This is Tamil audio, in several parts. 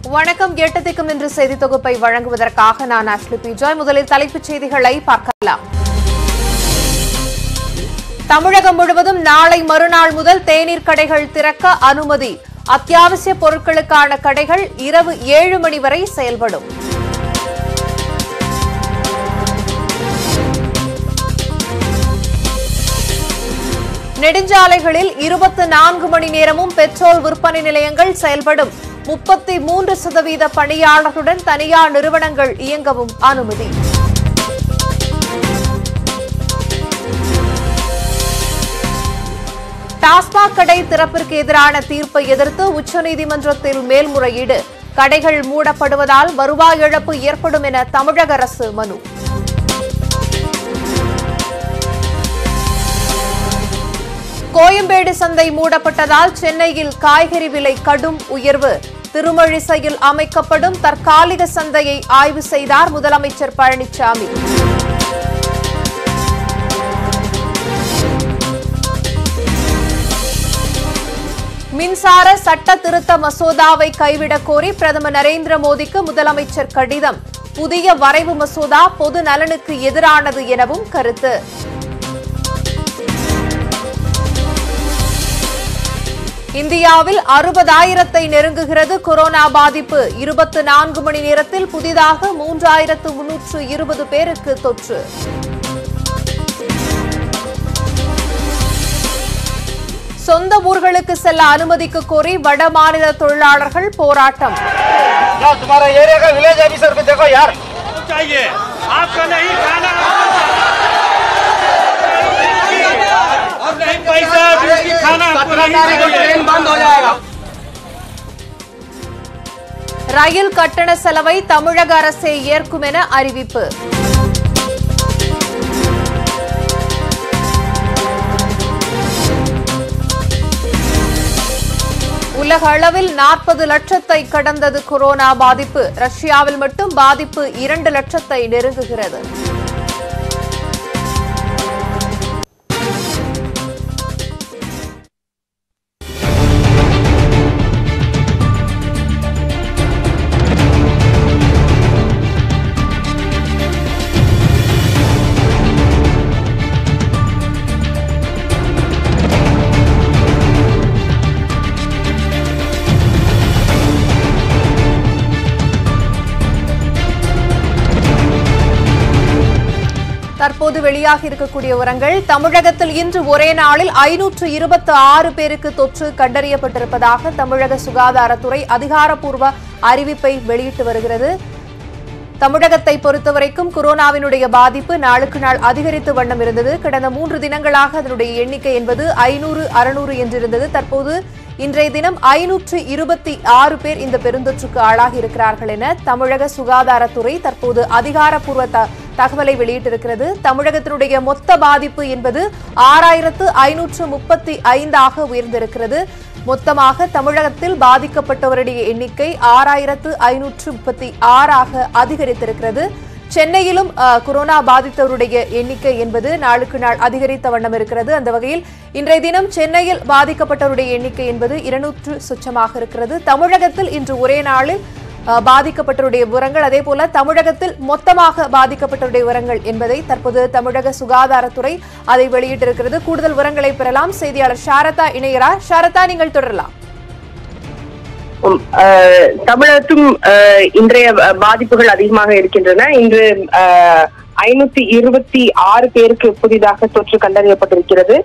வணக்கம். 8 திக்கும் இன்று செய்தி தொகுப்பை வழங்குவதற்காக நான் அஷ்லி பி ஜாய். முதலில் தலைப்புச் செய்திகளை பார்க்கலாம். தமிழகம் முழுவதும் நாளை மறுநாள் முதல் தேநீர் கடைகள் திறக்க அனுமதி. அத்தியாவசிய பொருட்களுக்கான கடைகள் இரவு 7 மணி வரை செயல்படும். நெடுஞ்சாலைகளில் 24 மணி நேரமும் பெட்ரோல் விற்பனை நிலையங்கள் செயல்படும். 33% பணியாளர்களுடன் தனியார் நிறுவனங்கள் இயங்கவும் அனுமதி. டாஸ்மாக் கடை திறப்பிற்கு எதிரான தீர்ப்பை எதிர்த்து உச்சநீதிமன்றத்தில் மேல்முறையீடு. கடைகள் மூடப்படுவதால் வருவாய் இழப்பு ஏற்படும் என தமிழக அரசு மனு. கோயம்பேடு சந்தை மூடப்பட்டதால் சென்னையில் காய்கறி விலை கடும் உயர்வு. திருமழிசையில் அமைக்கப்படும் தற்காலிக சந்தையை ஆய்வு செய்தார் முதலமைச்சர் பழனிசாமி. மின்சார சட்ட திருத்த மசோதாவை கைவிடக் கோரி பிரதமர் நரேந்திர மோடிக்கு முதலமைச்சர் கடிதம். புதிய வரைவு மசோதா பொது நலனுக்கு எதிரானது எனவும் கருத்து. இந்தியாவில் 60,000-ஐ நெருங்குகிறது கொரோனா பாதிப்பு. 24 மணி நேரத்தில் புதிதாக 3,320 பேருக்கு தொற்று. சொந்த ஊர்களுக்கு செல்ல அனுமதிக்கு கோரி வட மாநில தொழிலாளர்கள் போராட்டம். ரயில் கட்டண செலவை தமிழக அரசே ஏற்கும் என அறிவிப்பு. உலக அளவில் 40 லட்சத்தை கடந்தது கொரோனா பாதிப்பு. ரஷ்யாவில் மட்டும் பாதிப்பு 2 லட்சத்தை நெருங்குகிறது. தற்போது வெளியாக இருக்கக்கூடிய விவரங்கள். தமிழகத்தில் இன்று ஒரே நாளில் 526 பேருக்கு தொற்று கண்டறியப்பட்டிருப்பதாக தமிழக சுகாதாரத்துறை அதிகாரப்பூர்வ அறிவிப்பை வெளியிட்டு வருகிறது. தமிழகத்தை பொறுத்தவரைக்கும் கொரோனாவினுடைய பாதிப்பு நாளுக்கு நாள் அதிகரித்து வண்ணம் இருந்தது. கடந்த 3 தினங்களாக அதனுடைய எண்ணிக்கை என்பது 500, 600 என்றிருந்தது. தற்போது இன்றைய தினம் 526 பேர் இந்த பெருந்தொற்றுக்கு ஆளாகி இருக்கிறார்கள் என தமிழக சுகாதாரத்துறை தற்போது அதிகாரப்பூர்வ தகவலை வெளியிட்டிருக்கிறது. தமிழகத்தினுடைய மொத்த பாதிப்பு என்பது 6,535 உயர்ந்திருக்கிறது. மொத்தமாக தமிழகத்தில் பாதிக்கப்பட்டவருடைய எண்ணிக்கை 6,536 அதிகரித்திருக்கிறது. சென்னையிலும் கொரோனா பாதித்தவருடைய எண்ணிக்கை என்பது நாளுக்கு நாள் அதிகரித்த வண்ணம் இருக்கிறது. அந்த வகையில் இன்றைய தினம் சென்னையில் பாதிக்கப்பட்டவருடைய எண்ணிக்கை என்பது 200 சொச்சமாக இருக்கிறது. தமிழகத்தில் இன்று ஒரே நாளில் பாதிக்கப்பட்டவருடைய விவரங்கள், அதேபோல தமிழகத்தில் மொத்தமாக பாதிக்கப்பட்டவருடைய விவரங்கள் என்பதை தற்போது தமிழக சுகாதாரத்துறை அதை வெளியிட்டிருக்கிறது. கூடுதல் விவரங்களை பெறலாம். செய்தியாளர் ஷாரதா இணைகிறார். ஷாரதா, நீங்கள் தொடரலாம். தமிழகத்தும் இன்றைய பாதிப்புகள் அதிகமாக இருக்கின்றன. இன்று 526 பேருக்கு புதிதாக தொற்று கண்டறியப்பட்டிருக்கிறது.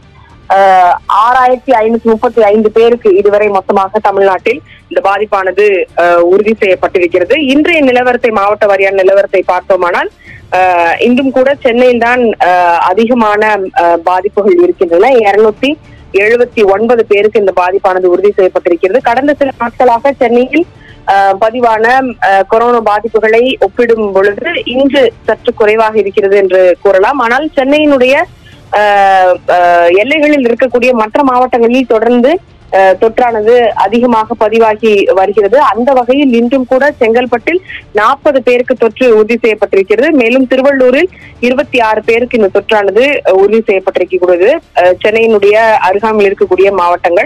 6,535 பேருக்கு இதுவரை மொத்தமாக தமிழ்நாட்டில் இந்த பாதிப்பானது உறுதி செய்யப்பட்டிருக்கிறது. இன்றைய நிலவரத்தை, மாவட்ட வாரியான நிலவரத்தை பார்த்தோமானால் இன்றும் கூட சென்னையில் தான் அதிகமான பாதிப்புகள் இருக்கின்றன. 279 பேருக்கு இந்த பாதிப்பானது உறுதி செய்யப்பட்டிருக்கிறது. கடந்த சில நாட்களாக சென்னையில் பதிவான கொரோனா பாதிப்புகளை ஒப்பிடும் பொழுது இன்று சற்று குறைவாக இருக்கிறது என்று கூறலாம். ஆனால் சென்னையினுடைய எல்லைகளில் இருக்கக்கூடிய மற்ற மாவட்டங்களில் தொடர்ந்து தொற்றானது அதிகமாக பதிவாகி வருகிறது. அந்த வகையில் இன்றும் கூட செங்கல்பட்டில் 40 பேருக்கு தொற்று உறுதி செய்யப்பட்டிருக்கிறது. மேலும் திருவள்ளூரில் 26 பேருக்கு இந்த தொற்றானது உறுதி செய்யப்பட்டிருக்கிறது. சென்னையினுடைய அருகாமையில் இருக்கக்கூடிய மாவட்டங்கள்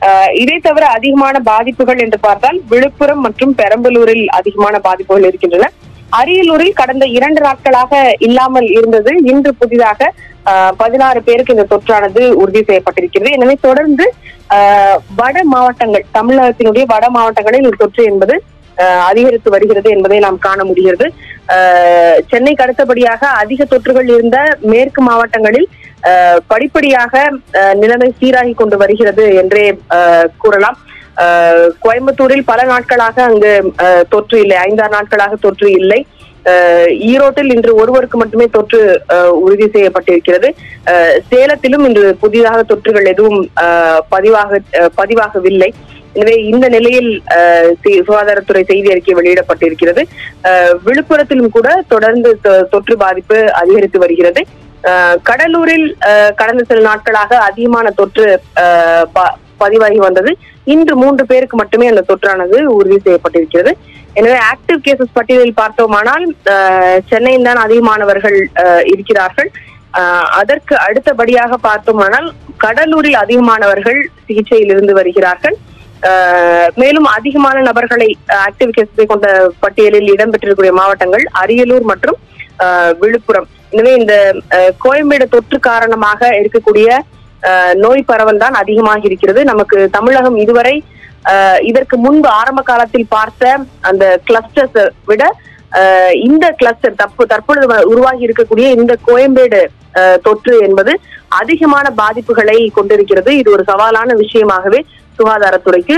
இதை தவிர அதிகமான பாதிப்புகள் என்று பார்த்தால் விழுப்புரம் மற்றும் பெரம்பலூரில் அதிகமான பாதிப்புகள் இருக்கின்றன. அரியலூரில் கடந்த 2 நாட்களாக இல்லாமல் இருந்தது. இன்று புதிதாக 16 பேருக்கு இந்த தொற்றானது உறுதி செய்யப்பட்டிருக்கிறது. எனவே தொடர்ந்து வட மாவட்டங்கள், தமிழகத்தினுடைய வட மாவட்டங்களில் இந்த தொற்று என்பது அதிகரித்து வருகிறது என்பதை நாம் காண முடிகிறது. சென்னைக்கு அடுத்தபடியாக அதிக தொற்றுகள் இருந்த மேற்கு மாவட்டங்களில் படிப்படியாக நிலைமை சீராகி கொண்டு வருகிறது என்றே கூறலாம். கோயம்புத்தூரில் பல நாட்களாக அங்கு தொற்று இல்லை, 5-6 நாட்களாக தொற்று இல்லை. ஈரோட்டில் இன்று ஒருவருக்கு மட்டுமே தொற்று உறுதி செய்யப்பட்டிருக்கிறது. சேலத்திலும் இன்று புதிதாக தொற்றுகள் எதுவும் பதிவாகவில்லை. எனவே இந்த நிலையில் சுகாதாரத்துறை செய்தி அறிக்கை வெளியிடப்பட்டிருக்கிறது. விழுப்புரத்திலும் கூட தொடர்ந்து தொற்று பாதிப்பு அதிகரித்து வருகிறது. கடலூரில் கடந்த சில நாட்களாக அதிகமான தொற்று பதிவாகி வந்தது. இன்று 3 பேருக்கு மட்டுமே அந்த தொற்றானது உறுதி செய்யப்பட்டிருக்கிறது. எனவே ஆக்டிவ் கேசஸ் பட்டியலில் பார்த்தோமானால் சென்னையில் தான் அதிகமானவர்கள் இருக்கிறார்கள். அதற்கு அடுத்தபடியாக பார்த்தோமானால் கடலூரில் அதிகமானவர்கள் சிகிச்சையில் இருந்து வருகிறார்கள். மேலும் அதிகமான நபர்களை ஆக்டிவ் கேசஸை கொண்ட பட்டியலில் இடம்பெற்றிருக்கூடிய மாவட்டங்கள் அரியலூர் மற்றும் விழுப்புரம். எனவே இந்த கோயம்பேடு தொற்று காரணமாக இருக்கக்கூடிய நோய் பரவல் தான் அதிகமாக இருக்கிறது. நமக்கு தமிழகம் இதுவரை இதற்கு முன்பு ஆரம்ப காலத்தில் பார்த்த அந்த கிளஸ்டர்ஸ் விட இந்த கிளஸ்டர் தற்பொழுது உருவாகி இருக்கக்கூடிய இந்த கோயம்பேடு தொற்று என்பது அதிகமான பாதிப்புகளை கொண்டிருக்கிறது. இது ஒரு சவாலான விஷயமாகவே சுகாதாரத்துறைக்கு.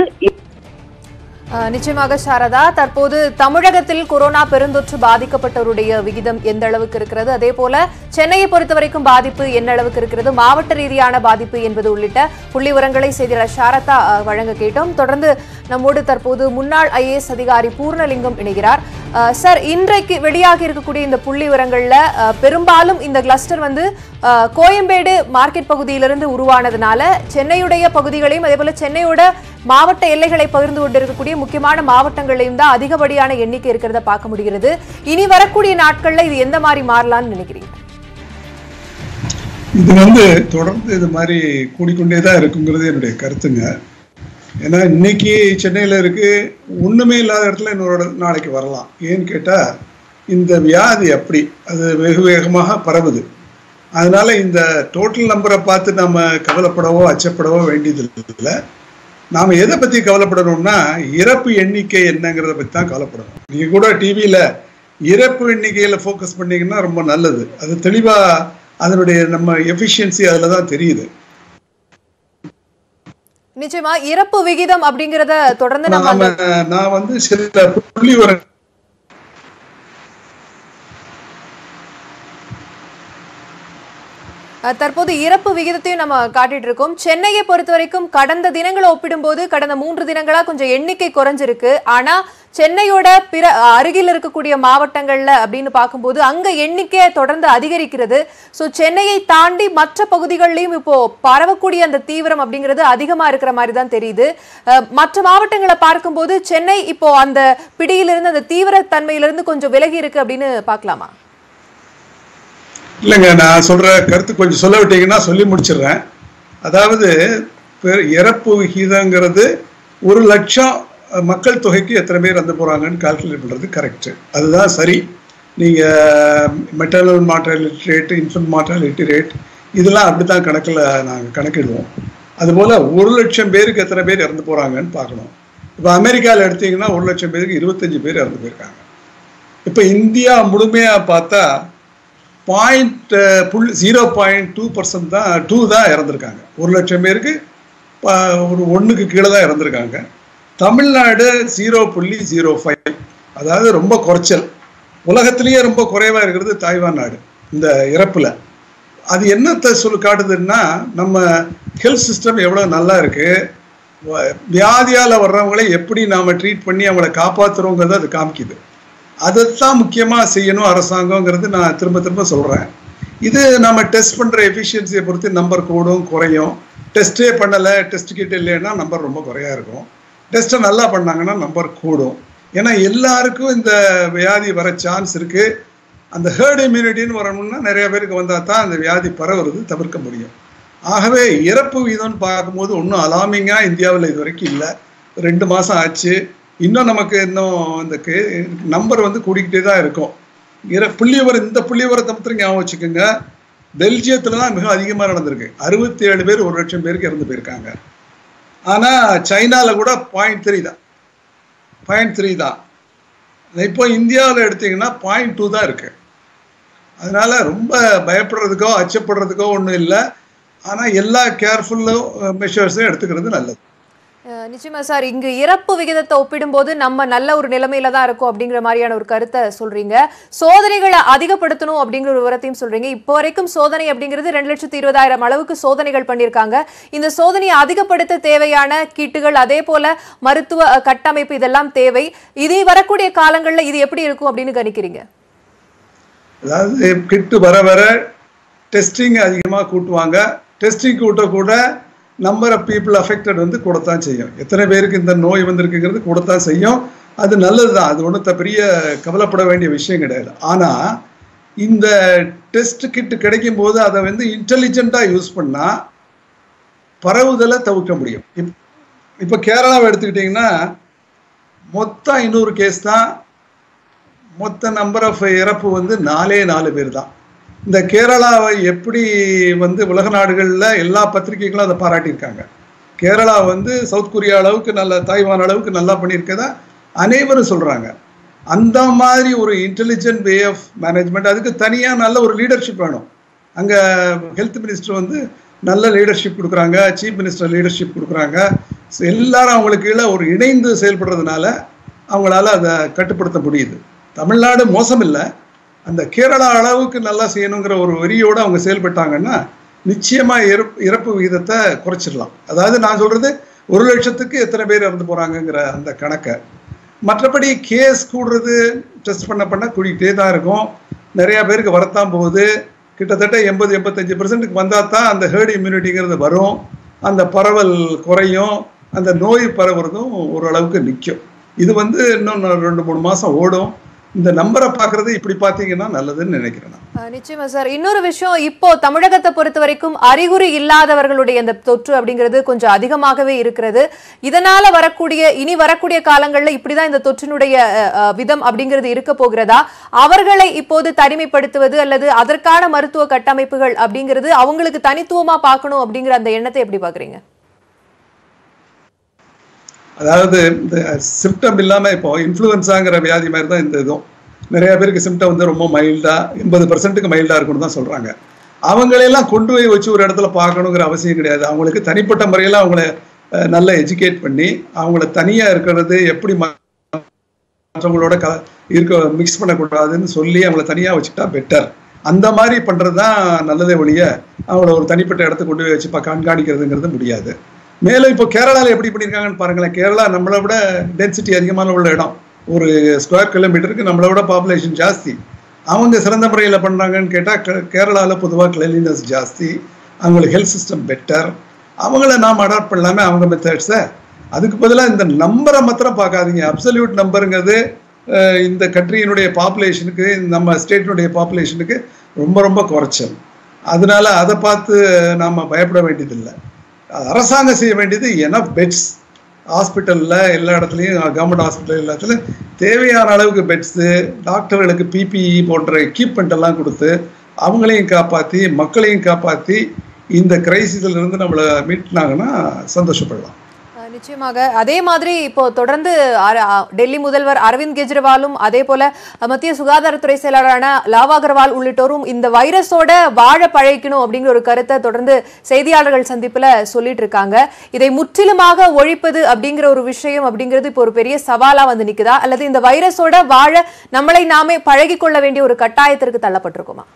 நிச்சயமாக சாரதா, தற்போது தமிழகத்தில் கொரோனா பெருந்தொற்று பாதிக்கப்பட்டவருடைய விகிதம் எந்த அளவுக்கு இருக்கிறது, அதே போல சென்னையை பொறுத்தவரைக்கும் பாதிப்பு என்ன அளவுக்கு இருக்கிறது, மாவட்ட ரீதியான பாதிப்பு என்பது உள்ளிட்ட புள்ளி விவரங்களை செய்தியாளர் சாரதா வழங்க கேட்டோம். தொடர்ந்து நம்மோடு தற்போது முன்னாள் IAS அதிகாரி பூர்ணலிங்கம் இணைகிறார். சார், இன்றைக்கு வெளியாகி இருக்கக்கூடிய இந்த புள்ளி விவரங்கள்ல பெரும்பாலும் இந்த கிளஸ்டர் கோயம்பேடு மார்க்கெட் பகுதியிலிருந்து உருவானதுனால சென்னையுடைய பகுதிகளையும் அதே போல சென்னையோட மாவட்ட எல்லைகளை பகிர்ந்து கொண்டிருக்கக்கூடிய முக்கியமான மாவட்டங்களையும் தான் அதிகப்படியான எண்ணிக்கை இருக்கிறத பார்க்க முடிகிறது. இனி வரக்கூடிய நாட்கள்ல இது எந்த மாதிரி மாறலாம்னு நினைக்கிறீங்க? இது தொடர்ந்து இது மாதிரி கூடிக்கொண்டேதான் இருக்குங்கிறது என்னுடைய கருத்துங்க. ஏன்னா இன்னைக்கு சென்னையில் இருக்கு, ஒண்ணுமே இல்லாத இடத்துல இன்னொரு நாளைக்கு வரலாம். ஏன்னு கேட்டா இந்த வியாதி அப்படி அது வெகு வேகமாக பரவுது. அதனால இந்த டோட்டல் நம்பரை பார்த்து நம்ம கவலைப்படவோ அச்சப்படவோ வேண்டியது இல்லை. நாம எதை பத்தி கவலைப்படணும்னா இறப்பு எண்ணிக்கை என்னங்கிறத பத்தி தான் கவலைப்படணும். நீங்க கூட டிவியில இறப்பு எண்ணிக்கையில போக்கஸ் பண்ணீங்கன்னா ரொம்ப நல்லது. அது தெளிவா அதனுடைய நம்ம எஃபிஷியன்சி அதுலதான் தெரியுது. நிச்சயமா இறப்பு விகிதம் அப்படிங்கறத தொடர்ந்து நான் சில புள்ளி தற்போது இறப்பு விகிதத்தையும் நம்ம காட்டிட்டு இருக்கோம். சென்னையை பொறுத்த வரைக்கும் கடந்த தினங்களை ஒப்பிடும்போது கடந்த 3 தினங்களா கொஞ்சம் எண்ணிக்கை குறைஞ்சிருக்கு. ஆனா சென்னையோட பிற அருகில் இருக்கக்கூடிய மாவட்டங்கள்ல அப்படின்னு பார்க்கும்போது அங்க எண்ணிக்கை தொடர்ந்து அதிகரிக்கிறது. ஸோ சென்னையை தாண்டி மற்ற பகுதிகளிலும் இப்போ பரவக்கூடிய அந்த தீவிரம் அப்படிங்கிறது அதிகமா இருக்கிற மாதிரி தான் தெரியுது. மற்ற மாவட்டங்களை பார்க்கும்போது சென்னை இப்போ அந்த பிடியிலிருந்து அந்த தீவிர தன்மையிலிருந்து கொஞ்சம் விலகி இருக்கு அப்படின்னு பார்க்கலாமா? இல்லைங்க, நான் சொல்ற கருத்து கொஞ்சம் சொல்ல விட்டீங்கன்னா சொல்லி முடிச்சிடுறேன். அதாவது இறப்பு விகிதங்கிறது 1 லட்சம் மக்கள் தொகைக்கு எத்தனை பேர் இறந்து போறாங்கன்னு கால்குலேட் பண்றது கரெக்ட். அதுதான் சரி. நீங்க maternal mortality rate, infant mortality rate இதெல்லாம் அப்படித்தான் கணக்கில் நாங்கள் கணக்கிடுவோம். அதுபோல் 1 லட்சம் பேருக்கு எத்தனை பேர் இறந்து போகிறாங்கன்னு பார்க்கணும். இப்போ அமெரிக்காவில் எடுத்தீங்கன்னா 1 லட்சம் பேருக்கு 25 பேர் இறந்து போயிருக்காங்க. இப்போ இந்தியா முழுமையாக பார்த்தா 0.2% தான் 2 தான் இறந்துருக்காங்க. 1 லட்சம் பேருக்கு ஒரு 1க்கு கீழே தான் இறந்துருக்காங்க. தமிழ்நாடு 0.05, அதாவது ரொம்ப குறைச்சல். உலகத்திலேயே ரொம்ப குறைவாக இருக்கிறது தாய்வான் நாடு இந்த இறப்பில். அது என்னத்தை காட்டுதுன்னா நம்ம ஹெல்த் சிஸ்டம் எவ்வளோ நல்லா இருக்கு, வியாதியால் வர்றவங்களை எப்படி நாம் ட்ரீட் பண்ணி அவங்கள காப்பாற்றுறோங்கிறத அது காமிக்குது. அதைத்தான் முக்கியமாக செய்யணும் அரசாங்கங்கிறது நான் திரும்ப திரும்ப சொல்கிறேன். இது நம்ம டெஸ்ட் பண்ணுற எஃபிஷியன்சியை பொறுத்து நம்பர் கூடும் குறையும். டெஸ்ட்டே பண்ணலை, டெஸ்ட் கிட்ட இல்லைன்னா நம்பர் ரொம்ப குறையா இருக்கும். டெஸ்ட்டை நல்லா பண்ணாங்கன்னா நம்பர் கூடும். ஏன்னா எல்லாருக்கும் இந்த வியாதி வர சான்ஸ் இருக்குது. அந்த ஹேர்ட் இம்யூனிட்டின்னு வரணும்னா நிறைய பேருக்கு வந்தால் தான் அந்த வியாதி பரவுறது தவிர்க்க முடியும். ஆகவே இறப்பு வீதம்னு பார்க்கும்போது ஒன்றும் அலாமிங்காக இந்தியாவில் இது வரைக்கும் இல்லை. 2 மாதம் ஆச்சு. இன்னும் நமக்கு இன்னும் இந்த நம்பர் வந்து கூடிக்கிட்டே தான் இருக்கும். புள்ளிவிவரம் இந்த புள்ளிவிவரத்தை மாத்திரம் ஞாபகம் வச்சுக்கோங்க. பெல்ஜியத்தில் தான் மிக அதிகமாக நடந்திருக்கு. 67 பேர் 1 லட்சம் பேருக்கு இறந்து போயிருக்காங்க. ஆனால் சைனாவில் கூட 0.3 தான். 0.3 தான். இப்போ இந்தியாவில் எடுத்தீங்கன்னா 0.2 தான் இருக்கு. அதனால ரொம்ப பயப்படுறதுக்கோ அச்சப்படுறதுக்கோ ஒன்றும் இல்லை. ஆனால் எல்லா கேர்ஃபுல்லும் மெஷர்ஸும் எடுத்துக்கிறது நல்லது. நிச்சயமா சார், இங்கு இறப்பு விகிதத்தை ஒப்பிடும்போது நம்ம நல்ல ஒரு நிலைமையில தான் இருக்கும் அப்படிங்கிற மாதிரியான ஒரு கருத்தை சொல்றீங்க. சோதனைகளை அதிகப்படுத்தணும் அப்படிங்கிற ஒரு விவரத்தையும் சொல்றீங்க. இப்போ வரைக்கும் சோதனை அப்படிங்கிறது 2,20,000 அளவுக்கு சோதனைகள் பண்ணியிருக்காங்க. இந்த சோதனையை அதிகப்படுத்த தேவையான கிட்டுகள், அதே போல மருத்துவ கட்டமைப்பு இதெல்லாம் தேவை. இதே வரக்கூடிய காலங்களில் இது எப்படி இருக்கும் அப்படின்னு கணிக்கிறீங்க? அதாவது கிட்டு வர வர டெஸ்டிங் அதிகமாக கூட்டுவாங்க. டெஸ்டிங் கூட்ட கூட நம்பர் ஆஃப் பீப்புள் அஃபெக்டட் வந்து கூடத்தான் செய்யும். எத்தனை பேருக்கு இந்த நோய் வந்திருக்குங்கிறது கூடத்தான் செய்யும். அது நல்லது தான். அது ஒன்றும் பெரிய கவலைப்பட வேண்டிய விஷயம் கிடையாது. ஆனால் இந்த டெஸ்ட் கிட்டு கிடைக்கும் போது அதை வந்து இன்டெலிஜென்ட்டாக யூஸ் பண்ணால் பரவுதலை தவிர்க்க முடியும். இப்போ கேரளாவை எடுத்துக்கிட்டிங்கன்னா மொத்தம் 500 கேஸ் தான். மொத்த நம்பர் ஆஃப் இறப்பு வந்து 4 பேர் தான். இந்த கேரளாவை எப்படி வந்து உலக நாடுகளில் எல்லா பத்திரிகைகளும் அதை பாராட்டியிருக்காங்க. கேரளா வந்து சவுத் கொரியா அளவுக்கு நல்ல, தாய்வான் அளவுக்கு நல்லா பண்ணியிருக்கதா அனைவரும் சொல்கிறாங்க. அந்த மாதிரி ஒரு இன்டெலிஜென்ட் வே ஆஃப் மேனேஜ்மெண்ட், அதுக்கு தனியாக நல்ல ஒரு லீடர்ஷிப் வேணும். அங்கே ஹெல்த் மினிஸ்டர் வந்து நல்ல லீடர்ஷிப் கொடுக்குறாங்க, சீஃப் மினிஸ்டர் லீடர்ஷிப் கொடுக்குறாங்க. எல்லாரும் அவங்களுக்கு கீழே ஒரு இணைந்து செயல்படுறதுனால அவங்களால அதை கட்டுப்படுத்த முடியுது. தமிழ்நாடு மோசம் இல்லை, அந்த கேரளா அளவுக்கு நல்லா செய்யணுங்கிற ஒரு வெறியோடு அவங்க செயல்பட்டாங்கன்னா நிச்சயமாக இறப்பு விகிதத்தை குறைச்சிடலாம். அதாவது நான் சொல்கிறது 1 லட்சத்துக்கு எத்தனை பேர் இறந்து போகிறாங்கங்கிற அந்த கணக்கை. மற்றபடி கேஸ் கூடுறது டெஸ்ட் பண்ண கூடிக்கிட்டே தான் இருக்கும். நிறையா பேருக்கு வரத்தான் போகுது. கிட்டத்தட்ட 80-85% வந்தால் தான் அந்த ஹெர்ட் இம்யூனிட்டிங்கிறது வரும். அந்த பரவல் குறையும், அந்த நோய் பரவுறதும் ஓரளவுக்கு நிற்கும். இது வந்து இன்னும் 2-3 மாதம் ஓடும். இந்த நம்பரை பார்க்கறது இப்படி பார்த்தீங்கன்னா நல்லதுன்னு நினைக்கிறேன். நிச்சயமா சார். இன்னொரு விஷயம், இப்போ தமிழகத்தை பொறுத்த வரைக்கும் அறிகுறி இல்லாதவர்களுடைய அந்த தொற்று அப்படிங்கிறது கொஞ்சம் அதிகமாகவே இருக்கிறது. இதனால இனி வரக்கூடிய காலங்களில் இப்படிதான் இந்த தொற்றினுடைய விதம் அப்படிங்கிறது இருக்க போகிறதா? அவர்களை இப்போது தனிமைப்படுத்துவது அல்லது அதற்கான மருத்துவ கட்டமைப்புகள் அப்படிங்கிறது அவங்களுக்கு தனித்துவமா பார்க்கணும் அப்படிங்கிற அந்த எண்ணத்தை எப்படி பாக்குறீங்க? அதாவது இந்த சிம்டம் இல்லாமல் இப்போ இன்ஃப்ளூயன்ஸாங்கிற வியாதி மாதிரி தான் இந்த இதுவும். நிறைய பேருக்கு சிம்டம் வந்து ரொம்ப மைல்டாக 80%க்கு மைல்டாக இருக்குன்னு தான் சொல்கிறாங்க. அவங்களையெல்லாம் கொண்டு போய் வச்சு ஒரு இடத்துல பார்க்கணுங்கிற அவசியம் கிடையாது. அவங்களுக்கு தனிப்பட்ட முறையில் அவங்கள நல்லா எஜுகேட் பண்ணி அவங்கள தனியாக இருக்கிறது எப்படி மற்றவங்களோட மிக்ஸ் பண்ணக்கூடாதுன்னு சொல்லி அவங்கள தனியாக வச்சுக்கிட்டா பெட்டர். அந்த மாதிரி பண்ணுறது தான் நல்லதே ஒழிய அவங்கள ஒரு தனிப்பட்ட இடத்த கொண்டு போய் வச்சு கண்காணிக்கிறதுங்கிறது முடியாது. மேலும் இப்போ கேரளாவில் எப்படி பண்ணியிருக்காங்கன்னு பாருங்களேன். கேரளா நம்மளை விட டென்சிட்டி அதிகமான உள்ள இடம். ஒரு ஸ்கொயர் கிலோமீட்டருக்கு நம்மளை விட பாப்புலேஷன் ஜாஸ்தி. அவங்க சிறந்த முறையில் பண்ணுறாங்கன்னு கேட்டால் கேரளாவில் பொதுவாக கிளீனினஸ் ஜாஸ்தி, அவங்களுக்கு ஹெல்த் சிஸ்டம் பெட்டர். அவங்கள நாம் அடாப்ட் பண்ணலாமே அவங்க மெத்தட்ஸை. அதுக்கு பதிலாக இந்த நம்பரை மாத்திரம் பார்க்காதீங்க. அப்சல்யூட் நம்பருங்கிறது இந்த கண்ட்ரியினுடைய பாப்புலேஷனுக்கு, நம்ம ஸ்டேட்டினுடைய பாப்புலேஷனுக்கு ரொம்ப ரொம்ப குறைச்சல். அதனால அதை பார்த்து நாம் பயப்பட வேண்டியதில்லை. அரசாங்கம் செய்ய வேண்டியது எனஃப் பெட்ஸ் ஹாஸ்பிட்டலில் எல்லா இடத்துலையும், கவர்மெண்ட் ஹாஸ்பிட்டல் எல்லாத்துலையும் தேவையான அளவுக்கு பெட்ஸு, டாக்டர்களுக்கு பிபிஇ போன்ற எக்யூப்மெண்ட் எல்லாம் கொடுத்து அவங்களையும் காப்பாற்றி மக்களையும் காப்பாற்றி இந்த கிரைசிஸ்லேருந்து நம்மளை மீட்னாங்கன்னா சந்தோஷப்படலாம். நிச்சயமாக. அதே மாதிரி இப்போ தொடர்ந்து டெல்லி முதல்வர் அரவிந்த் கெஜ்ரிவாலும் அதே போல மத்திய சுகாதாரத்துறை செயலாளரான லாவ் அகர்வால் உள்ளிட்டோரும் இந்த வைரஸோட வாழ பழகிக்கணும் அப்படிங்கிற ஒரு கருத்தை தொடர்ந்து செய்தியாளர்கள் சந்திப்புல சொல்லிட்டு இருக்காங்க. இதை முற்றிலுமாக ஒழிப்பது அப்படிங்கிற ஒரு விஷயம் அப்படிங்கிறது இப்போ ஒரு பெரிய சவாலா வந்து நிக்குதா, அல்லது இந்த வைரஸோட வாழ நம்மளை நாமே பழகி கொள்ள வேண்டிய ஒரு கட்டாயத்திற்கு தள்ளப்பட்டிருக்குமா?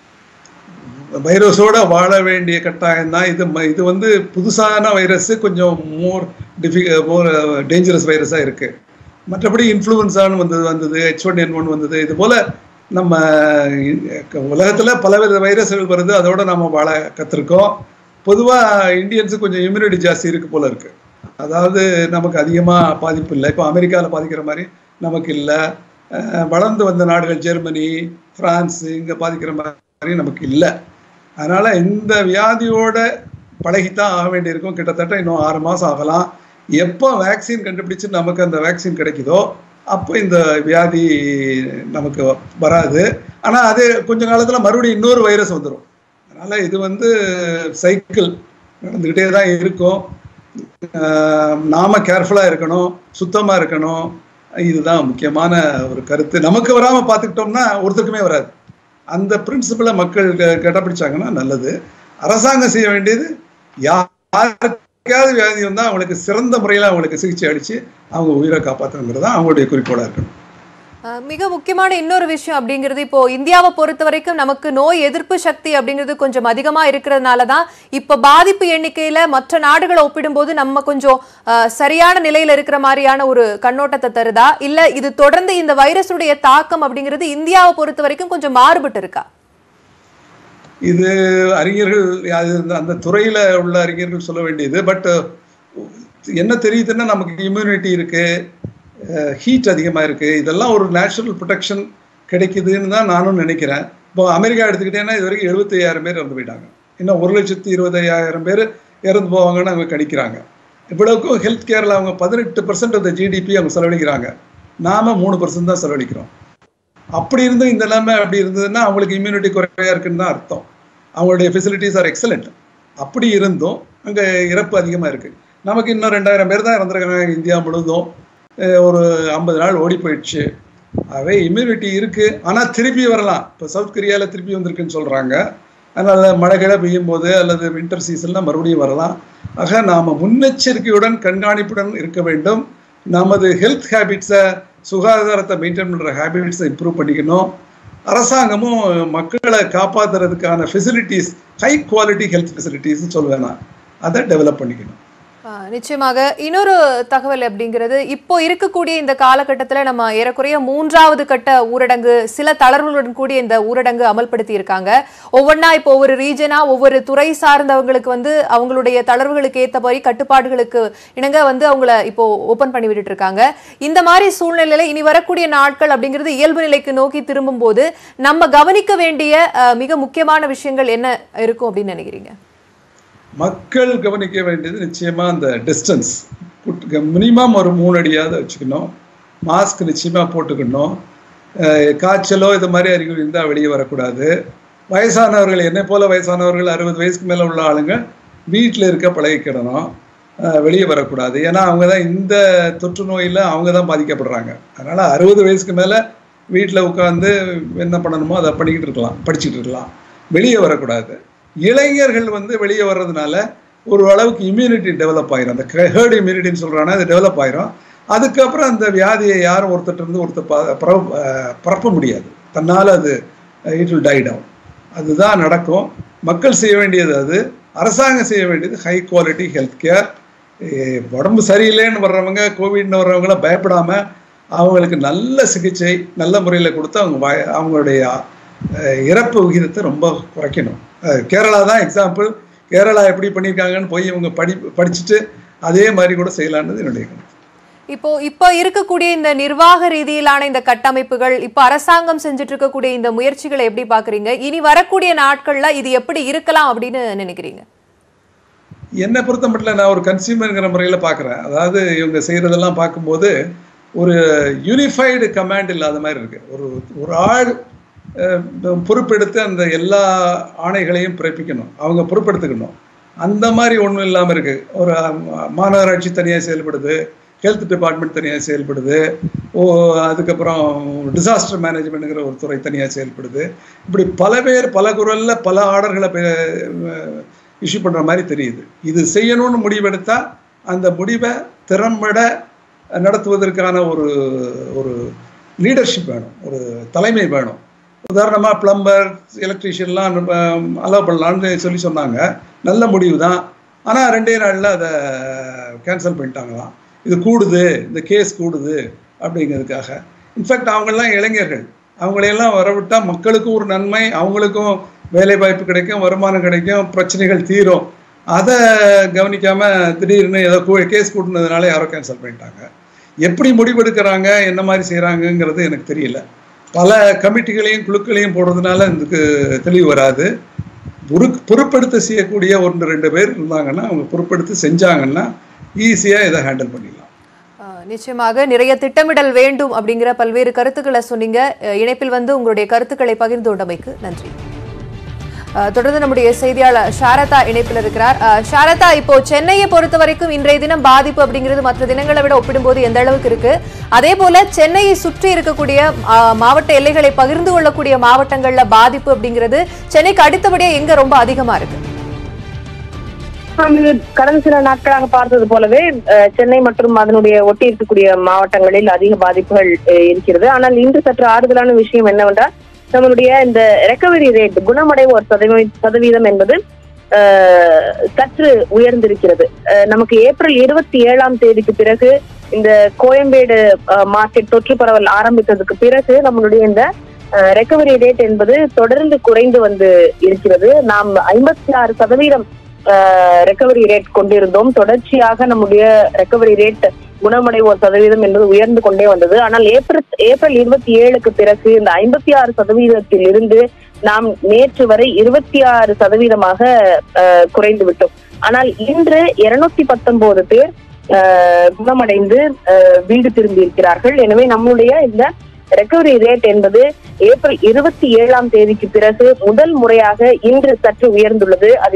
வைரஸோட வாழ வேண்டிய கட்டாயம் தான். இது வந்து புதுசான வைரஸ், கொஞ்சம் மோர் டேஞ்சரஸ் வைரஸாக இருக்குது. மற்றபடி இன்ஃப்ளூயன்ஸான்னு வந்தது, H1N1 வந்தது. இது போல் நம்ம உலகத்தில் பலவித வைரஸ்கள் வருது, அதோட நம்ம வாழ கற்றுருக்கோம். பொதுவாக இந்தியன்ஸுக்கு கொஞ்சம் இம்யூனிட்டி ஜாஸ்தி இருக்குது போல இருக்குது. அதாவது நமக்கு அதிகமாக பாதிப்பு இல்லை. இப்போ அமெரிக்காவில் பாதிக்கிற மாதிரி நமக்கு இல்லை. வளர்ந்து வந்த நாடுகள் ஜெர்மனி, பிரான்ஸு இங்கே பாதிக்கிற மாதிரி நமக்கு இல்லை. அதனால் இந்த வியாதியோட பழகித்தான் ஆக வேண்டியிருக்கும். கிட்டத்தட்ட இன்னும் 6 மாதம் ஆகலாம். எப்போ வேக்சின் கண்டுபிடிச்சு நமக்கு அந்த வேக்சின் கிடைக்குதோ அப்போ இந்த வியாதி நமக்கு வராது. ஆனால் அது கொஞ்ச காலத்தில் மறுபடியும் இன்னொரு வைரஸ் வந்துடும். அதனால் இது சைக்கிள் நடந்துக்கிட்டே தான் இருக்கும். நாம கேர்ஃபுல்லாக இருக்கணும், சுத்தமாக இருக்கணும். இதுதான் முக்கியமான ஒரு கருத்து. நமக்கு வராமல் பார்த்துக்கிட்டோம்னா ஒருத்தருக்குமே வராது. அந்த பிரின்சிபலை மக்கள் கடைப்பிடிச்சாங்கன்னா நல்லது. அரசாங்கம் செய்ய வேண்டியது யாருக்காவது வியாதி வந்தால் அவங்களுக்கு சிறந்த முறையில் அவங்களுக்கு சிகிச்சை அளித்து அவங்க உயிரை காப்பாற்றணுங்கிறது தான் அவங்களுடைய குறிக்கோளாக இருக்கணும். மிக முக்கியமான இன்னொரு விஷயம் அப்படிங்கிறது, இப்போ இந்தியாவை பொறுத்த வரைக்கும் நமக்கு நோய் எதிர்ப்பு சக்தி அப்படிங்கிறது கொஞ்சம் அதிகமா இருக்கிறதுனால தான் இப்ப பாதிப்பு எண்ணிக்கையில மற்ற நாடுகளை ஒப்பிடும்போது நம்ம கொஞ்சம் சரியான நிலையில இருக்கிற மாதிரியான ஒரு கண்ணோட்டத்தை தருதா, இல்ல இது தொடர்ந்து இந்த வைரஸுடைய தாக்கம் அப்படிங்கிறது இந்தியாவை பொறுத்த வரைக்கும் கொஞ்சம் மாறுபட்டு இருக்கா? இது அறிஞர்கள் அந்த துறையில உள்ள அறிஞர்கள் சொல்ல வேண்டியது. பட் என்ன தெரியுதுன்னா நமக்கு இம்யூனிட்டி இருக்கு, ஹீட் அதிகமாக இருக்குது, இதெல்லாம் ஒரு நேச்சுரல் ப்ரொடெக்ஷன் கிடைக்குதுன்னு தான் நானும் நினைக்கிறேன். இப்போ அமெரிக்கா எடுத்துக்கிட்டேன்னா இது வரைக்கும் 75,000 பேர் இறந்து போயிட்டாங்க. இன்னும் 1,25,000 பேர் இறந்து போவாங்கன்னு அவங்க கணிக்கிறாங்க. இவ்வளவுக்கும் ஹெல்த் கேரில் அவங்க 18% ஆஃப் த ஜிடிபி அவங்க செலவழிக்கிறாங்க. நாம் 3% தான் செலவழிக்கிறோம். அப்படி இருந்தும் இந்த நிலைமை அப்படி இருந்ததுன்னா அவங்களுக்கு இம்யூனிட்டி குறைவாக இருக்குன்னு தான் அர்த்தம். அவங்களுடைய ஃபெசிலிட்டிஸ் ஆர் எக்ஸலண்ட். அப்படி இருந்தும் அங்கே இறப்பு அதிகமாக இருக்குது. நமக்கு இன்னும் 2,000 பேர் தான் இறந்துருக்காங்க இந்தியா முழுதும். ஒரு 50 நாள் ஓடி போயிடுச்சு. அவே இம்யூனிட்டி இருக்குது, ஆனால் திருப்பி வரலாம். இப்போ சவுத் கொரியாவில் திருப்பி வந்திருக்குன்னு சொல்கிறாங்க. அதனால் மழை கிழ பெய்யும் போது அல்லது வின்டர் சீசனில் மறுபடியும் வரலாம். ஆக நாம் முன்னெச்சரிக்கையுடன் கண்காணிப்புடன் இருக்க வேண்டும். நமது ஹெல்த் ஹேபிட்ஸை, சுகாதாரத்தை மெயின்டைன் பண்ணுற ஹேபிட்ஸை இம்ப்ரூவ் பண்ணிக்கணும். அரசாங்கமும் மக்களை காப்பாற்றுறதுக்கான ஃபெசிலிட்டிஸ், ஹை குவாலிட்டி ஹெல்த் ஃபெசிலிட்டிஸ்ன்னு சொல்லுவேன் நான், அதை டெவலப் பண்ணிக்கணும். நிச்சயமாக. இன்னொரு தகவல் அப்படிங்கிறது, இப்போ இருக்கக்கூடிய இந்த காலகட்டத்தில் நம்ம ஏறக்குறைய 3வது கட்ட ஊரடங்கு, சில தளர்வுகளுடன் கூடிய இந்த ஊரடங்கு அமல்படுத்தி இருக்காங்க. ஒவ்வொன்றா இப்போ ஒவ்வொரு ரீஜனா ஒவ்வொரு துறை சார்ந்தவங்களுக்கு அவங்களுடைய தளர்வுகளுக்கு ஏற்றபடி கட்டுப்பாடுகளுக்கு இணங்க அவங்கள இப்போ ஓபன் பண்ணி விட்டுட்டு இருக்காங்க. இந்த மாதிரி சூழ்நிலையில இனி வரக்கூடிய நாட்கள் அப்படிங்கிறது இயல்பு நிலைக்கு நோக்கி திரும்பும் போது நம்ம கவனிக்க வேண்டிய மிக முக்கியமான விஷயங்கள் என்ன இருக்கும் அப்படின்னு நினைக்கிறீங்க? மக்கள் கவனிக்க வேண்டியது நிச்சயமாக அந்த டிஸ்டன்ஸ் மினிமம் ஒரு 3 அடியாவது வச்சுக்கணும். மாஸ்க் நிச்சயமாக போட்டுக்கணும். காய்ச்சலோ இது மாதிரி அறிகுறி இருந்தால் வெளியே வரக்கூடாது. வயசானவர்கள், என்னை போல் வயசானவர்கள் 60 வயசுக்கு மேலே உள்ள ஆளுங்க வீட்டில் இருக்க பழகிக்கிடணும், வெளியே வரக்கூடாது. ஏன்னா அவங்க தான் இந்த தொற்று நோயில் அவங்க தான் பாதிக்கப்படுறாங்க. அதனால் 60 வயசுக்கு மேலே வீட்டில் உட்காந்து என்ன பண்ணணுமோ அதை பண்ணிக்கிட்டு இருக்கலாம், படிச்சுட்டு இருக்கலாம், வெளியே வரக்கூடாது. இளைஞர்கள் வெளியே வர்றதுனால ஒரு அளவுக்கு இம்யூனிட்டி டெவலப் ஆயிரும். அந்த ஹேர்ட் இம்யூனிட்டின்னு சொல்கிறாங்க, அது டெவலப் ஆயிரும். அதுக்கப்புறம் அந்த வியாதியை யாரும் ஒருத்தர் ஒருத்தர் பரப்ப முடியாது. தன்னால் அது இட் வில் டை டவுன். அதுதான் நடக்கும். மக்கள் செய்ய வேண்டியது அது. அரசாங்கம் செய்ய வேண்டியது ஹை குவாலிட்டி ஹெல்த் கேர். உடம்பு சரியில்லைன்னு வர்றவங்க, கோவிட்னு வர்றவங்கள பயப்படாமல் அவங்களுக்கு நல்ல சிகிச்சை நல்ல முறையில் கொடுத்து அவங்களுடைய இறப்பு விகிதத்தை ரொம்ப குறைக்கணும். கேரளா தான் எக்ஸாம்பிள். கேரளா எப்படி பண்ணியிருக்காங்கன்னு போய் இவங்க படிச்சுட்டு அதே மாதிரி கூட செய்யலான்னு என்னுடைய கருத்து. இப்போ இருக்கக்கூடிய இந்த நிர்வாக ரீதியிலான இந்த கட்டமைப்புகள், இப்போ அரசாங்கம் செஞ்சுட்டு இருக்கக்கூடிய இந்த முயற்சிகளை எப்படி பாக்குறீங்க? இனி வரக்கூடிய நாட்கள்ல இது எப்படி இருக்கலாம் அப்படின்னு நினைக்கிறீங்க? என்னை பொறுத்த மட்டும் நான் ஒரு கன்சியூமருங்கிற முறையில் பார்க்குறேன். அதாவது இவங்க செய்கிறதெல்லாம் பார்க்கும்போது ஒரு யூனிஃபைடு கமாண்ட் இல்லாத மாதிரி இருக்கு. ஒரு ஆள் பொறுப்பெடுத்து அந்த எல்லா ஆணைகளையும் பிறப்பிக்கணும், அவங்க பொறுப்பெடுத்துக்கணும். அந்த மாதிரி ஒன்றும் இல்லாமல் இருக்குது. ஒரு மாநகராட்சி தனியாக செயல்படுது, ஹெல்த் டிபார்ட்மெண்ட் தனியாக செயல்படுது, அதுக்கப்புறம் டிசாஸ்டர் மேனேஜ்மெண்ட்டுங்கிற ஒரு துறை தனியாக செயல்படுது. இப்படி பல பேர் பல குரலில் பல ஆர்டர்களை இஷ்யூ பண்ணுற மாதிரி தெரியுது. இது செய்யணும்னு முடிவெடுத்தால் அந்த முடிவை திறம்பட நடத்துவதற்கான ஒரு லீடர்ஷிப் வேணும், ஒரு தலைமை வேணும். உதாரணமாக பிளம்பர், எலக்ட்ரீஷியன்லாம் அலோவ் பண்ணலான்னு சொன்னாங்க. நல்ல முடிவு தான். ஆனால் 2 நாளில் அதை கேன்சல் பண்ணிட்டாங்களாம். இது கூடுது, இந்த கேஸ் கூடுது அப்படிங்கிறதுக்காக. இன்ஃபேக்ட் அவங்கெல்லாம் இளைஞர்கள், அவங்களையெல்லாம் வரவிட்டால் மக்களுக்கும் ஒரு நன்மை, அவங்களுக்கும் வேலை வாய்ப்பு கிடைக்கும், வருமானம் கிடைக்கும், பிரச்சனைகள் தீரும். அதை கவனிக்காமல் திடீர்னு ஏதோ கேஸ் கூட்டினதுனால யாரோ கேன்சல் பண்ணிட்டாங்க. எப்படி முடிவெடுக்கிறாங்க, என்ன மாதிரி செய்கிறாங்கங்கிறது எனக்கு தெரியல. பல கமிட்டிகளையும் குழுக்களையும் போடுறதுனால இதுக்கு தெளிவு வராது. பொறுப்படுத்த செய்யக்கூடிய 1-2 பேர் இருந்தாங்கன்னா, அவங்க பொறுப்படுத்தி செஞ்சாங்கன்னா ஈஸியாக இதை ஹேண்டில் பண்ணிடலாம். நிச்சயமாக நிறைய திட்டமிடல் வேண்டும் அப்படிங்கிற பல்வேறு கருத்துக்களை சொன்னீங்க. இணைப்பில் உங்களுடைய கருத்துக்களை பகிர்ந்து கொண்டமைக்கு நன்றி. தொடர்ந்து நம்முடைய செய்தியாளர் சாரதா இணைப்பில் இருக்கிறார். சாரதா, இப்போ சென்னையை பொறுத்த வரைக்கும் இன்றைய தினம் பாதிப்பு அப்படிங்கிறது மற்ற தினங்களை விட ஒப்பிடும்போது எந்த அளவுக்கு இருக்கு? அதே போல சென்னையை சுற்றி இருக்கக்கூடிய மாவட்ட எல்லைகளை பகிர்ந்து கொள்ளக்கூடிய மாவட்டங்கள்ல பாதிப்பு அப்படிங்கிறது சென்னைக்கு அடுத்தபடியே எங்க ரொம்ப அதிகமா இருக்கு? கடந்த சில நாட்களாக பார்த்தது போலவே சென்னை மற்றும் அதனுடைய ஒட்டி இருக்கக்கூடிய மாவட்டங்களில் அதிக பாதிப்புகள் இருக்கிறது. ஆனால் இன்று சற்று ஆறுதலான விஷயம் என்னவென்றால், நம்மளுடைய இந்த ரெக்கவரி ரேட், குணமடைவோர் சதவீதம் என்பது சற்று உயர்ந்திருக்கிறது. நமக்கு ஏப்ரல் 27 பிறகு இந்த கோயம்பேடு மார்க்கெட் தொற்று பரவல் ஆரம்பித்ததுக்கு பிறகு நம்மளுடைய இந்த ரெக்கவரி ரேட் என்பது தொடர்ந்து குறைந்து வந்து இருக்கிறது. நாம் 56% ரெக்கவரி ரேட் கொண்டிருந்தோம். தொடர்ச்சியாக நம்முடைய ரெக்கவரி ரேட், குணமடைவோர் சதவீதம் என்பது உயர்ந்து கொண்டே வந்தது. ஆனால் ஏப்ரல் 27 பிறகு இந்த 56% இருந்து நாம் நேற்று வரை 26% குறைந்து விட்டோம். ஆனால் இன்று 219 பேர் குணமடைந்து வீடு திரும்பி இருக்கிறார்கள். எனவே நம்முடைய இந்த ரெக்கவரி ரேட் என்பது ஏப்ரல் 27 பிறகு முதல் முறையாக இன்று சற்று உயர்ந்துள்ளது. அது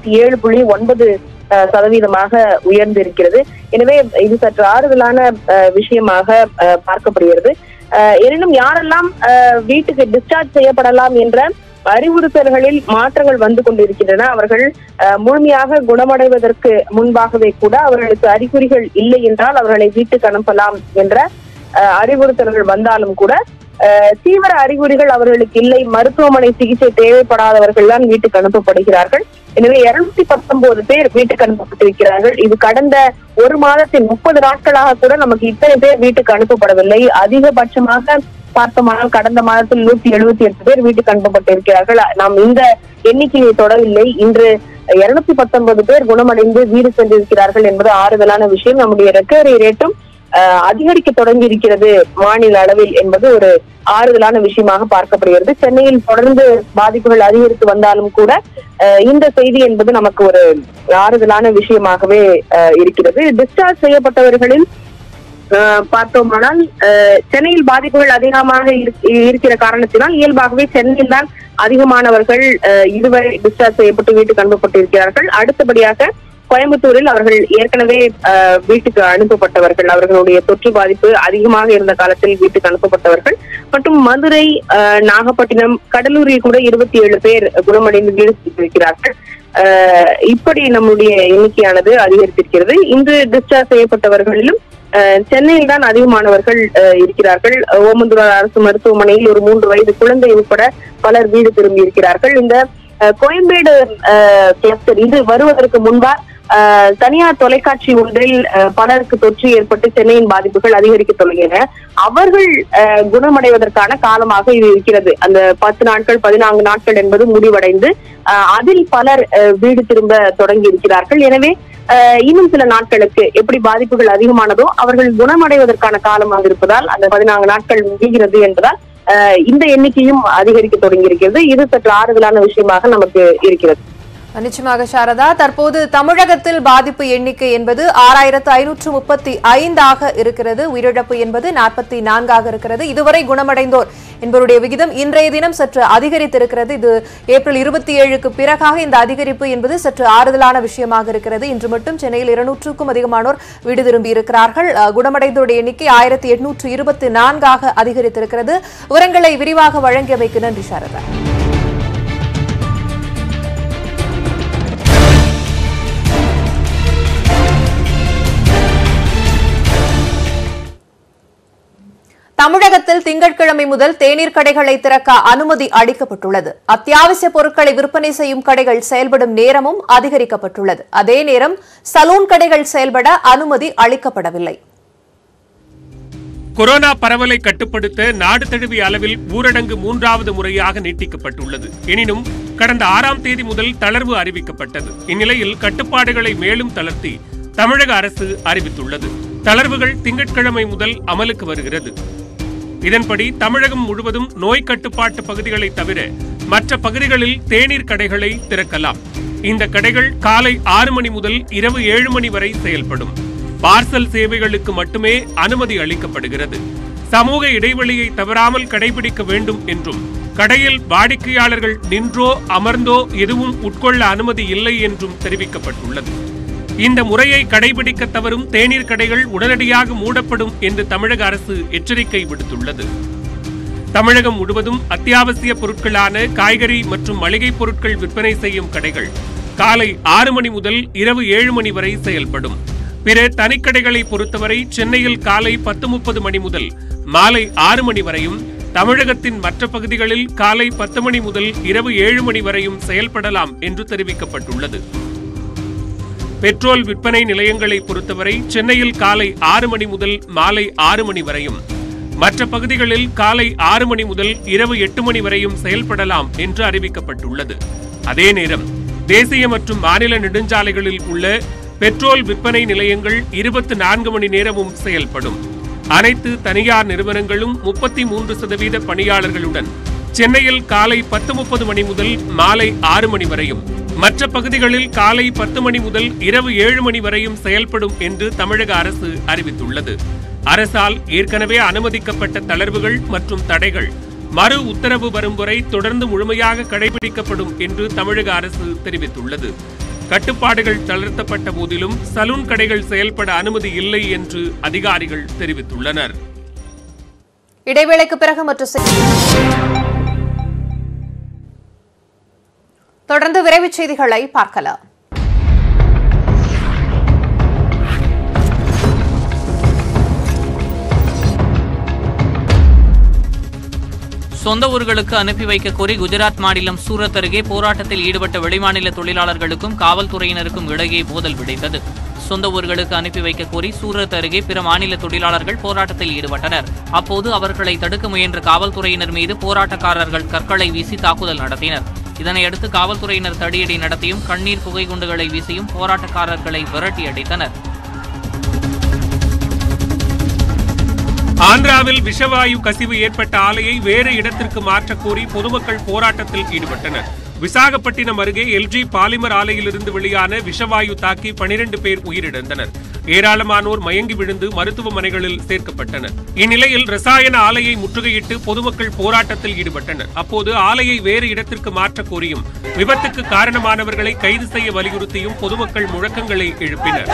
27.9% உயர்ந்திருக்கிறது. எனவே இது சற்று ஆறுதலான விஷயமாக பார்க்கப்படுகிறது. எனினும் யாரெல்லாம் வீட்டுக்கு டிஸ்சார்ஜ் செய்யப்படலாம் என்ற அறிவுறுத்தல்களில் மாற்றங்கள் வந்து கொண்டிருக்கின்றன. அவர்கள் முழுமையாக குணமடைவதற்கு முன்பாகவே கூட அவர்களுக்கு அறிகுறிகள் இல்லை என்றால் அவர்களை வீட்டுக்கு அனுப்பலாம் என்ற அறிவுறுத்தல்கள் வந்தாலும் கூட தீவிர அறிகுறிகள் அவர்களுக்கு இல்லை, மருத்துவமனை சிகிச்சை தேவைப்படாதவர்கள் தான் வீட்டுக்கு அனுப்பப்படுகிறார்கள். எனவே 219 பேர் வீட்டுக்கு அனுப்பப்பட்டிருக்கிறார்கள். இது கடந்த ஒரு மாதத்தின் 30 நாட்களாக கூட நமக்கு இத்தனை பேர் வீட்டுக்கு அனுப்பப்படவில்லை. அதிகபட்சமாக பார்த்தோமானால் கடந்த மாதத்தில் 178 பேர் வீட்டுக்கு அனுப்பப்பட்டிருக்கிறார்கள். நாம் இந்த எண்ணிக்கையை தொடரவில்லை. இன்று 219 பேர் குணமடைந்து வீடு சென்றிருக்கிறார்கள் என்பது ஆறுதலான விஷயம். நம்முடைய ரெக்கவரி ரேட்டும் அதிகரிக்க தொடங்கி இருக்கிறது மாநில அளவில் என்பது ஒரு ஆறுதலான விஷயமாக பார்க்கப்படுகிறது. சென்னையில் தொடர்ந்து பாதிப்புகள் அதிகரித்து வந்தாலும் கூட இந்த செய்தி என்பது நமக்கு ஒரு ஆறுதலான விஷயமாகவே இருக்கிறது. டிஸ்சார்ஜ் செய்யப்பட்டவர்களில் பார்த்தோமானால் சென்னையில் பாதிப்புகள் அதிகமாக இருக்கிற காரணத்தினால் இயல்பாகவே சென்னையில் தான் அதிகமானவர்கள் இதுவரை டிஸ்சார்ஜ் செய்யப்பட்டு வீட்டுக்கு அனுப்பப்பட்டிருக்கிறார்கள். அடுத்தபடியாக கோயம்புத்தூரில் அவர்கள் ஏற்கனவே வீட்டுக்கு அனுப்பப்பட்டவர்கள், அவர்களுடைய தொற்று பாதிப்பு அதிகமாக இருந்த காலத்தில் வீட்டுக்கு அனுப்பப்பட்டவர்கள் மற்றும் மதுரை, நாகப்பட்டினம், கடலூரில் கூட 27 பேர் குணமடைந்து வீடு சென்றிருக்கிறார்கள். இப்படி நம்முடைய எண்ணிக்கையானது அதிகரித்திருக்கிறது. இன்று டிஸ்சார்ஜ் செய்யப்பட்டவர்களிலும் சென்னையில் தான் அதிகமானவர்கள் இருக்கிறார்கள். ஓமந்தூரார் அரசு மருத்துவமனையில் ஒரு 3 வயது குழந்தை உட்பட பலர் வீடு திரும்பி இருக்கிறார்கள். இந்த கோயம்பேடு கிளஸ்டர் இது வருவதற்கு முன்பா தனியார் தொலைக்காட்சி ஒன்றில் பலருக்கு தொற்று ஏற்பட்டு சென்னையின் பாதிப்புகள் அதிகரிக்க தொடங்கின. அவர்கள் குணமடைவதற்கான காலமாக இது இருக்கிறது. அந்த 10 நாட்கள் 14 நாட்கள் என்பது முடிவடைந்து அதில் பலர் வீடு திரும்ப தொடங்கி இருக்கிறார்கள். எனவே இன்னும் சில நாட்களுக்கு எப்படி பாதிப்புகள் அதிகமானதோ அவர்கள் குணமடைவதற்கான காலமாக இருப்பதால் அந்த 14 நாட்கள் முடிகிறது என்பதால் இந்த எண்ணிக்கையும் அதிகரிக்க தொடங்கி இருக்கிறது. இது சற்று ஆறுதலான விஷயமாக நமக்கு இருக்கிறது. நிச்சயமாக சாரதா, தற்போது தமிழகத்தில் பாதிப்பு எண்ணிக்கை என்பது 6535 இருக்கிறது. உயிரிழப்பு என்பது 44 இருக்கிறது. இதுவரை குணமடைந்தோர் என்பவருடைய விகிதம் இன்றைய தினம் சற்று அதிகரித்திருக்கிறது. இது ஏப்ரல் 27 பிறகாக இந்த அதிகரிப்பு என்பது சற்று ஆறுதலான விஷயமாக இருக்கிறது. இன்று மட்டும் சென்னையில் 200க்கும் அதிகமானோர் வீடு திரும்பி இருக்கிறார்கள். குணமடைந்தோருடைய எண்ணிக்கை 1824 அதிகரித்திருக்கிறது. விவரங்களை விரிவாக வழங்கியமைக்கு நன்றி சாரதா. தமிழகத்தில் திங்கட்கிழமை முதல் தேநீர் கடைகளை திறக்க அனுமதி அளிக்கப்பட்டுள்ளது. அத்தியாவசிய பொருட்களை விற்பனை செய்யும் கடைகள் செயல்படும் நேரமும் அதிகரிக்கப்பட்டுள்ளது. அதே நேரம் சலூன் கடைகள் செயல்பட அனுமதி அளிக்கப்படவில்லை. கொரோனா பரவலை கட்டுப்படுத்த நாடு தழுவிய அளவில் ஊரடங்கு 3வது முறையாக நீட்டிக்கப்பட்டுள்ளது. எனினும் கடந்த 6ஆம் தேதி முதல் தளர்வு அறிவிக்கப்பட்டது. இந்நிலையில் கட்டுப்பாடுகளை மேலும் தளர்த்தி தமிழக அரசு அறிவித்துள்ளது. தளர்வுகள் திங்கட்கிழமை முதல் அமலுக்கு வருகிறது. இதன்படி தமிழகம் முழுவதும் நோய் கட்டுப்பாட்டு பகுதிகளை தவிர மற்ற பகுதிகளில் தேநீர் கடைகளை திறக்கலாம். இந்த கடைகள் காலை 6 மணி முதல் இரவு 7 மணி வரை செயல்படும். பார்சல் சேவைகளுக்கு மட்டுமே அனுமதி அளிக்கப்படுகிறது. சமூக இடைவெளியை தவறாமல் கடைபிடிக்க வேண்டும் என்றும் கடையில் வாடிக்கையாளர்கள் நின்றோ அமர்ந்தோ எதுவும் உட்கொள்ள அனுமதி இல்லை என்றும் தெரிவிக்கப்பட்டுள்ளது. இந்த முறையை கடைபிடிக்க தவறும் தேநீர் கடைகள் உடனடியாக மூடப்படும் என்று தமிழக அரசு எச்சரிக்கை விடுத்துள்ளது. தமிழகம் முழுவதும் அத்தியாவசிய பொருட்களான காய்கறி மற்றும் மளிகை பொருட்கள் விற்பனை செய்யும் கடைகள் காலை 6 மணி முதல் இரவு 7 மணி வரை செயல்படும். பிற தனிக்கடைகளை பொறுத்தவரை சென்னையில் காலை 10:30 மணி முதல் மாலை 6 மணி வரையும், தமிழகத்தின் மற்ற பகுதிகளில் காலை 10 மணி முதல் இரவு 7 மணி வரையும் செயல்படலாம் என்று தெரிவிக்கப்பட்டுள்ளது. பெட்ரோல் விற்பனை நிலையங்களை பொறுத்தவரை சென்னையில் காலை 6 மணி முதல் மாலை 6 மணி வரையும், மற்ற பகுதிகளில் காலை 6 மணி முதல் இரவு 8 மணி வரையும் செயல்படலாம் என்று அறிவிக்கப்பட்டுள்ளது. அதே நேரம் தேசிய மற்றும் மாநில நெடுஞ்சாலைகளில் உள்ள பெட்ரோல் விற்பனை நிலையங்கள் 24 மணி நேரமும் செயல்படும். அனைத்து தனியார் நிறுவனங்களும் 33% பணியாளர்களுடன் சென்னையில் காலை 10:30 மணி முதல் மாலை 6 மணி வரையும், மற்ற பகுதிகளில் காலை 10 மணி முதல் இரவு 7 மணி வரையும் செயல்படும் என்று தமிழக அரசு அறிவித்துள்ளது. அரசால் ஏற்கனவே அனுமதிக்கப்பட்ட தளர்வுகள் மற்றும் தடைகள் மறு உத்தரவு வரும் வரை தொடர்ந்து முழுமையாக கடைபிடிக்கப்படும் என்று தமிழக அரசு தெரிவித்துள்ளது. கட்டுப்பாடுகள் தளர்த்தப்பட்ட போதிலும் சலூன் கடைகள் செயல்பட அனுமதி இல்லை என்று அதிகாரிகள் தெரிவித்துள்ளனர். இடைவேளைக்கு பிறகு தொடர்ந்து விரைவுச் செய்திகளை பார்க்கலாம். சொந்த ஊர்களுக்கு அனுப்பி வைக்க கோரி குஜராத் மாநிலம் சூரத் அருகே போராட்டத்தில் ஈடுபட்ட வெளிமாநில தொழிலாளர்களுக்கும் காவல்துறையினருக்கும் இடையே மோதல் வெடித்தது. சொந்த ஊர்களுக்கு அனுப்பி வைக்க கோரி சூரத் அருகே பிற மாநில தொழிலாளர்கள் போராட்டத்தில் ஈடுபட்டனர். அப்போது அவர்களை தடுக்க முயன்ற காவல்துறையினர் மீது போராட்டக்காரர்கள் கற்களை வீசி தாக்குதல் நடத்தினர். இதனையடுத்து காவல்துறையினர் தடியடி நடத்தியும் கண்ணீர் புகை குண்டுகளை வீசியும் போராட்டக்காரர்களை விரட்டி அடித்தனர். ஆந்திராவில் விஷவாயு கசிவு ஏற்பட்ட ஆலையை வேறு இடத்திற்கு மாற்றக் கோரி பொதுமக்கள் போராட்டத்தில் ஈடுபட்டனர். விசாகப்பட்டினம் அருகே எல்ஜி பாலிமர் ஆலையிலிருந்து வெளியான விஷவாயு தாக்கி 12 பேர் உயிரிழந்தனர். ஏராளமானோர் மயங்கி விழுந்து மருத்துவமனைகளில் சேர்க்கப்பட்டனர். இந்நிலையில் ரசாயன ஆலையை முற்றுகையிட்டு பொதுமக்கள் போராட்டத்தில் ஈடுபட்டனர். அப்போது ஆலையை வேறு இடத்திற்கு மாற்றக் கோரியும் விபத்துக்கு காரணமானவர்களை கைது செய்ய வலியுறுத்தியும் பொதுமக்கள் முழக்கங்களை எழுப்பினர்.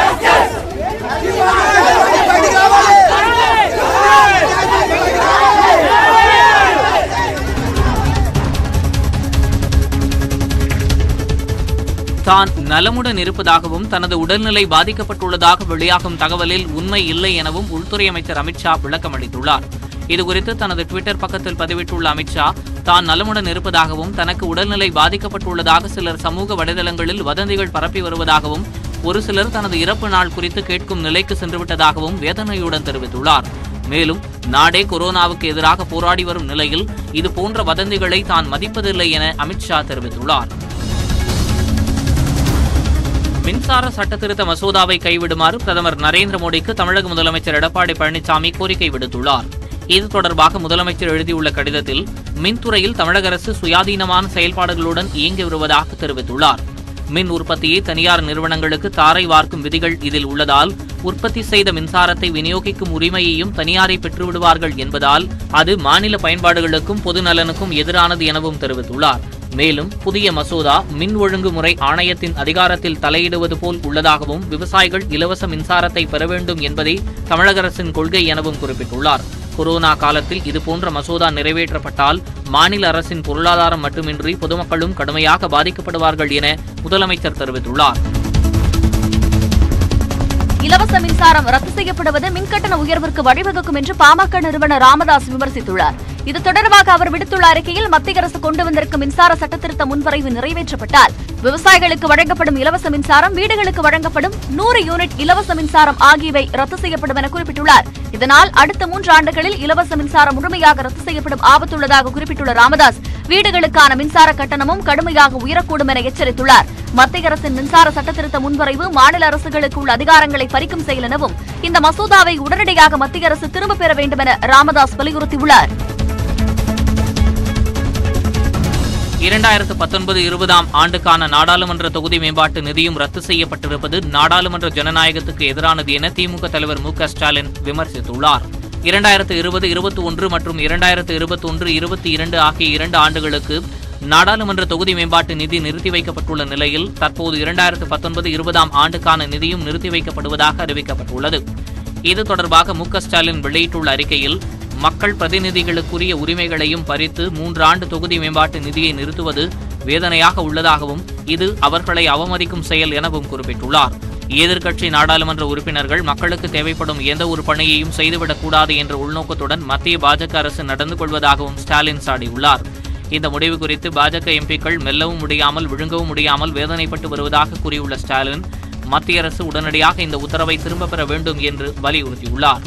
தான் நலமுடன் இருப்பதாகவும் தனது உடல்நிலை பாதிக்கப்பட்டுள்ளதாக வெளியாகும் தகவலில் உண்மை இல்லை எனவும் உள்துறை அமைச்சர் அமித்ஷா விளக்கம் அளித்துள்ளார். இதுகுறித்து தனது ட்விட்டர் பக்கத்தில் பதிவிட்டுள்ள அமித்ஷா, தான் நலமுடன் இருப்பதாகவும் தனக்கு உடல்நிலை பாதிக்கப்பட்டுள்ளதாக சிலர் சமூக வலைதளங்களில் வதந்திகள் பரப்பி வருவதாகவும் ஒரு சிலர் தனது இறப்பு நாள் குறித்து கேட்கும் நிலைக்கு சென்றுவிட்டதாகவும் வேதனையுடன் தெரிவித்துள்ளார். மேலும் நாடே கொரோனாவுக்கு எதிராக போராடி வரும் நிலையில் இதுபோன்ற வதந்திகளை தான் மதிப்பதில்லை என அமித்ஷா தெரிவித்துள்ளார். மின்சார சட்டத்திருத்த மசோதாவை கைவிடுமாறு பிரதமர் நரேந்திர மோடிக்கு தமிழக முதலமைச்சர் எடப்பாடி பழனிசாமி கோரிக்கை விடுத்துள்ளார். இது தொடர்பாக முதலமைச்சர் எழுதியுள்ள கடிதத்தில் மின்துறையில் தமிழக அரசு சுயாதீனமான செயல்பாடுகளுடன் இயங்கி வருவதாக தெரிவித்துள்ளார். மின் உற்பத்தியை தனியார் நிறுவனங்களுக்கு தாரை வார்க்கும் விதிகள் இதில் உள்ளதால் உற்பத்தி செய்த மின்சாரத்தை விநியோகிக்கும் உரிமையையும் தனியாரை பெற்றுவிடுவார்கள் என்பதால் அது மாநில பயன்பாடுகளுக்கும் பொது நலனுக்கும் எதிரானது எனவும் தெரிவித்துள்ளார். மேலும் புதிய மசோதா மின் ஒழுங்குமுறை ஆணையத்தின் அதிகாரத்தில் தலையிடுவது போல் உள்ளதாகவும் விவசாயிகள் இலவச மின்சாரத்தை பெற வேண்டும் என்பதே தமிழக அரசின் கொள்கை எனவும் குறிப்பிட்டுள்ளார். கொரோனா காலத்தில் இதுபோன்ற மசோதா நிறைவேற்றப்பட்டால் மாநில அரசின் பொருளாதாரம் மட்டுமின்றி பொதுமக்களும் கடுமையாக பாதிக்கப்படுவார்கள் என முதலமைச்சர் தெரிவித்துள்ளார். இலவச மின்சாரம் ரத்து செய்யப்படுவது மின்கட்டண உயர்விற்கு வழிவகுக்கும் என்று பாமக நிறுவனர் ராமதாஸ் விமர்சித்துள்ளார். இது தொடர்பாக அவர் விடுத்துள்ள அறிக்கையில் மத்திய அரசு கொண்டு வந்திருக்கும் மின்சார சட்டத்திருத்த முன்வரைவு நிறைவேற்றப்பட்டால் விவசாயிகளுக்கு வழங்கப்படும் இலவச மின்சாரம், வீடுகளுக்கு வழங்கப்படும் 100 யூனிட் இலவச மின்சாரம் ஆகியவை ரத்து செய்யப்படும் என குறிப்பிட்டுள்ளார். இதனால் அடுத்த 3 ஆண்டுகளில் இலவச மின்சாரம் முழுமையாக ரத்து செய்யப்படும் ஆபத்துள்ளதாக குறிப்பிட்டுள்ள ராமதாஸ், வீடுகளுக்கான மின்சார கட்டணமும் கடுமையாக உயரக்கூடும் என எச்சரித்துள்ளார். மத்திய அரசின் மின்சார சட்டத்திருத்த முன்வரைவு மாநில அரசுகளுக்கு உள்ள அதிகாரங்களை பறிக்கும் செயல் எனவும் இந்த மசோதாவை உடனடியாக மத்திய அரசு திரும்பப் பெற வேண்டும் என ராமதாஸ் வலியுறுத்தியுள்ளார். 2019-20 ஆண்டுக்கான நாடாளுமன்ற தொகுதி மேம்பாட்டு நிதியும் ரத்து செய்யப்பட்டிருப்பது நாடாளுமன்ற ஜனநாயகத்துக்கு எதிரானது என திமுக தலைவர் மு க ஸ்டாலின் விமர்சித்துள்ளார். 2020-21 மற்றும் 2021-22 ஆகிய 2 ஆண்டுகளுக்கு நாடாளுமன்ற தொகுதி மேம்பாட்டு நிதி நிறுத்தி வைக்கப்பட்டுள்ள நிலையில் தற்போது 2019-20 ஆண்டுக்கான நிதியும் நிறுத்தி வைக்கப்படுவதாக அறிவிக்கப்பட்டுள்ளது. இது தொடர்பாக மு க ஸ்டாலின் வெளியிட்டுள்ள அறிக்கையில், மக்கள் பிரதிநிதிகளுக்குரிய உரிமைகளையும் பறித்து 3 ஆண்டு தொகுதி மேம்பாட்டு நிதியை நிறுத்துவது வேதனையாக உள்ளதாகவும் இது அவர்களை அவமதிக்கும் செயல் எனவும் குறிப்பிட்டுள்ளார். எதிர்க்கட்சி நாடாளுமன்ற உறுப்பினர்கள் மக்களுக்கு தேவைப்படும் எந்த ஒரு பணியையும் செய்துவிடக்கூடாது என்ற உள்நோக்கத்துடன் மத்திய பாஜக அரசு நடந்து கொள்வதாகவும் ஸ்டாலின் சாடியுள்ளார். இந்த முடிவு குறித்து பாஜக எம்பிக்கள் மெல்லவும் முடியாமல் விழுங்கவும் முடியாமல் வேதனைப்பட்டு வருவதாக கூறியுள்ள ஸ்டாலின், மத்திய அரசு உடனடியாக இந்த உத்தரவை திரும்பப் பெற வேண்டும் என்று வலியுறுத்தியுள்ளார்.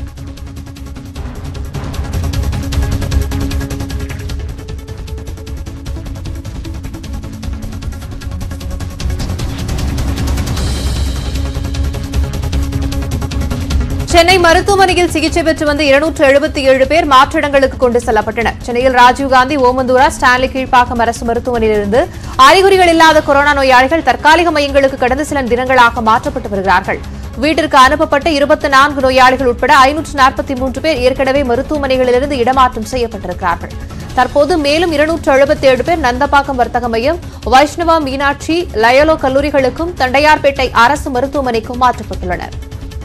சென்னை மருத்துவமனையில் சிகிச்சை பெற்று வந்த 277 பேர் மாற்றிடங்களுக்கு கொண்டு செல்லப்பட்டனர். சென்னையில் ராஜீவ்காந்தி, ஓமந்தூரா, ஸ்டான்லி கீழ்ப்பாக்கம் அரசு மருத்துவமனையிலிருந்து அறிகுறிகள் இல்லாத கொரோனா நோயாளிகள் தற்காலிக மையங்களுக்கு கடந்த சில தினங்களாக மாற்றப்பட்டு வருகிறார்கள். வீட்டிற்கு அனுப்பப்பட்ட 24 நோயாளிகள் உட்பட 543 பேர் ஏற்கனவே மருத்துவமனைகளிலிருந்து இடமாற்றம் செய்யப்பட்டிருக்கிறார்கள். தற்போது மேலும் 277 பேர் நந்தப்பாக்கம் வர்த்தக மையம், வைஷ்ணவா, மீனாட்சி, லயோலா கல்லூரிகளுக்கும் தண்டையார்பேட்டை அரசு மருத்துவமனைக்கும் மாற்றப்பட்டுள்ளனர்.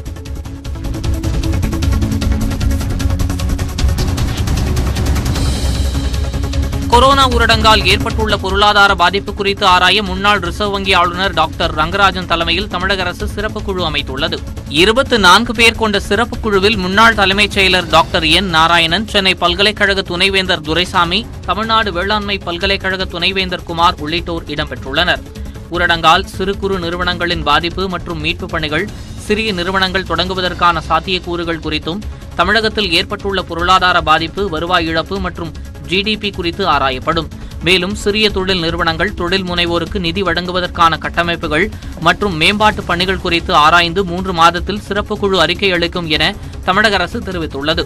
கொரோனா ஊரடங்கால் ஏற்பட்டுள்ள பொருளாதார பாதிப்பு குறித்து ஆராய முன்னாள் ரிசர்வ் வங்கி ஆளுநர் டாக்டர் ரங்கராஜன் தலைமையில் தமிழக அரசு சிறப்பு குழு அமைத்துள்ளது. 24 பேர் கொண்ட சிறப்பு குழுவில் முன்னாள் தலைமைச் செயலர் டாக்டர் என் நாராயணன், சென்னை பல்கலைக்கழக துணைவேந்தர் துரைசாமி, தமிழ்நாடு வேளாண்மை பல்கலைக்கழக துணைவேந்தர் குமார் உள்ளிட்டோர் இடம்பெற்றுள்ளனர். ஊரடங்கால் சிறு குறு நிறுவனங்களின் பாதிப்பு மற்றும் மீட்புப் பணிகள், சிறிய நிறுவனங்கள் தொடங்குவதற்கான சாத்தியக்கூறுகள் குறித்தும், தமிழகத்தில் ஏற்பட்டுள்ள பொருளாதார பாதிப்பு, வருவாய் இழப்பு மற்றும் ஜிடிபி குறித்து ஆராயப்படும். மேலும் சிறிய தொழில் நிறுவனங்கள், தொழில் முனைவோருக்கு நிதி வழங்குவதற்கான கட்டமைப்புகள் மற்றும் மேம்பாட்டு பணிகள் குறித்து ஆராய்ந்து 3 மாதத்தில் சிறப்பு குழு அறிக்கை அளிக்கும் என தமிழக அரசு தெரிவித்துள்ளது.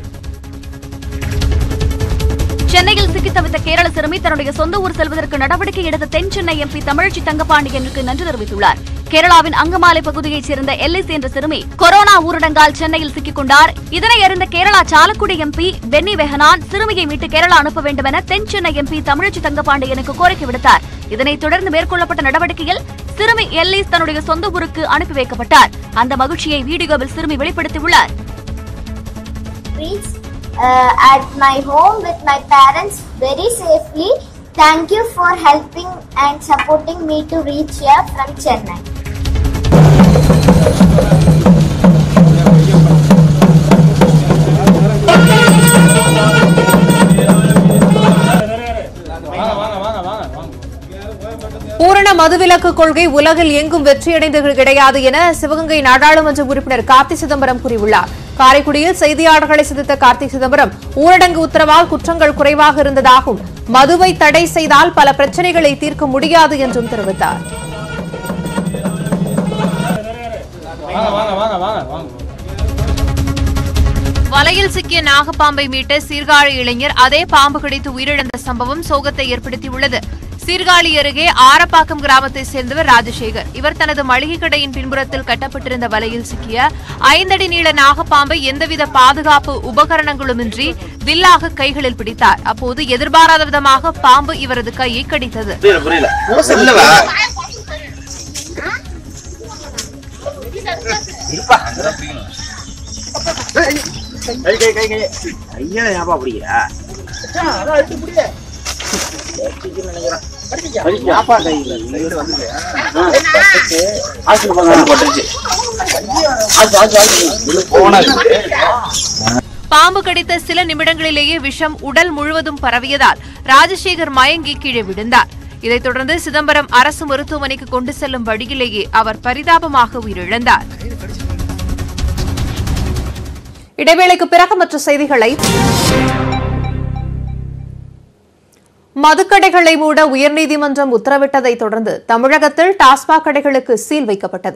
சென்னையில் சிக்கித் தவித்த கேரள சிறுமி தன்னுடைய சொந்த ஊர் செல்வதற்கு நடவடிக்கை எடுத்த தென் சென்னை எம்பி தமிழச்சி தங்கபாண்டியனுக்கு நன்றி தெரிவித்துள்ளார். கேரளாவின் அங்கமாலை பகுதியைச் சேர்ந்த எல்லிஸ் என்ற சிறுமி கொரோனா ஊரடங்கால் சென்னையில் சிக்கிக் கொண்டார். இதனை அறிந்த கேரளா சாலக்குடி எம்பி பென்னி பெஹனான் சிறுமியை மீட்டு கேரளா அனுப்ப வேண்டும் என தென் சென்னை எம்பி தமிழச்சி தங்கபாண்டியனுக்கு கோரிக்கை விடுத்தார். இதனைத் தொடர்ந்து மேற்கொள்ளப்பட்ட நடவடிக்கையில் சிறுமி எல்லிஸ் தன்னுடைய சொந்த ஊருக்கு அனுப்பி வைக்கப்பட்டார். அந்த மகிழ்ச்சியை வீடியோவில் சிறுமி வெளிப்படுத்தியுள்ளார். At my home with my parents very safely. Thank you for helping and supporting me to reach here from Chennai. பூரண மதுவிலக்கு கொள்கை உலகில் எங்கும் வெற்றியடைந்தது கிடையாது என சிவகங்கை நாடாளுமன்ற உறுப்பினர் கார்த்தி சிதம்பரம் கூறியுள்ளார். காரைக்குடியில் செய்தியாளர்களை சந்தித்த கார்த்தி சிதம்பரம், ஊரடங்கு உத்தரவால் குற்றங்கள் குறைவாக இருந்ததாகவும், மதுவை தடை செய்தால் பல பிரச்சனைகளை தீர்க்க முடியாது என்றும் தெரிவித்தார். வலையில் சிக்கிய நாகப்பாம்பை மீட்ட சீர்காழி இளைஞர் அதே பாம்பு கடித்து உயிரிழந்த சம்பவம் சோகத்தை ஏற்படுத்தியுள்ளது. சீர்காழி அருகே ஆரப்பாக்கம் கிராமத்தைச் சேர்ந்தவர் ராஜசேகர். இவர் தனது மளிகை கடையின் பின்புறத்தில் கட்டப்பட்டிருந்த வலையில் சிக்கிய 5 அடி நீள நாகப்பாம்பை எந்தவித பாதுகாப்பு உபகரணங்களுமின்றி வில்லாக கைகளில் பிடித்தார். அப்போது எதிர்பாராத விதமாக பாம்பு இவரது கையை கடித்தது. பாம்பு கடித்த சில நிமிடங்களிலேயே விஷம் உடல் முழுவதும் பரவியதால் ராஜசேகர் மயங்கி கீழே விழுந்தார். இதைத் தொடர்ந்து சிதம்பரம் அரசு மருத்துவமனைக்கு கொண்டு செல்லும் வழியிலேயே அவர் பரிதாபமாக உயிரிழந்தார். இடைவேளைக்கு பிறகு மற்ற செய்திகளை. மதுக்கடைகளை மூட உயர்நீதிமன்றம் உத்தரவிட்டதை தொடர்ந்து தமிழகத்தில் டாஸ்மாக் கடைகளுக்கு சீல் வைக்கப்பட்டது.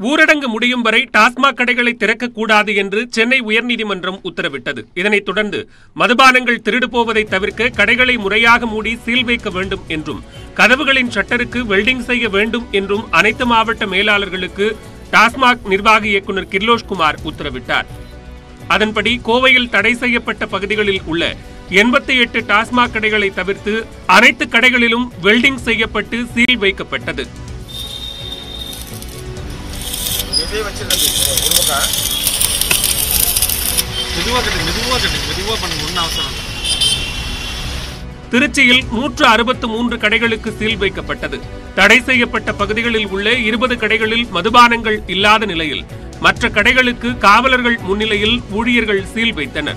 ஊரடங்கு முடியும் வரை டாஸ்மாக் கடைகளை திறக்கக்கூடாது என்று சென்னை உயர்நீதிமன்றம் உத்தரவிட்டது. இதனைத் தொடர்ந்து மதுபானங்கள் திருடு போவதை தவிர்க்க கடைகளை முறையாக மூடி சீல் வைக்க வேண்டும் என்றும் கதவுகளின் ஷட்டருக்கு வெல்டிங் செய்ய வேண்டும் என்றும் அனைத்து மாவட்ட மேலாளர்களுக்கு டாஸ்மாக் நிர்வாக இயக்குநர் கிர்லோஷ்குமார் உத்தரவிட்டார். அதன்படி கோவையில் தடை செய்யப்பட்ட பகுதிகளில் உள்ள 88 டாஸ்மாக் கடைகளை தவிர்த்து அனைத்து கடைகளிலும் வெல்டிங் செய்யப்பட்டு சீல் வைக்கப்பட்டது. திருச்சியில் 163 கடைகளுக்கு சீல் வைக்கப்பட்டது. தடை செய்யப்பட்ட பகுதிகளில் உள்ள 20 கடைகளில் மதுபானங்கள் இல்லாத நிலையில் மற்ற கடைகளுக்கு காவலர்கள் முன்னிலையில் ஊழியர்கள் சீல் வைத்தனர்.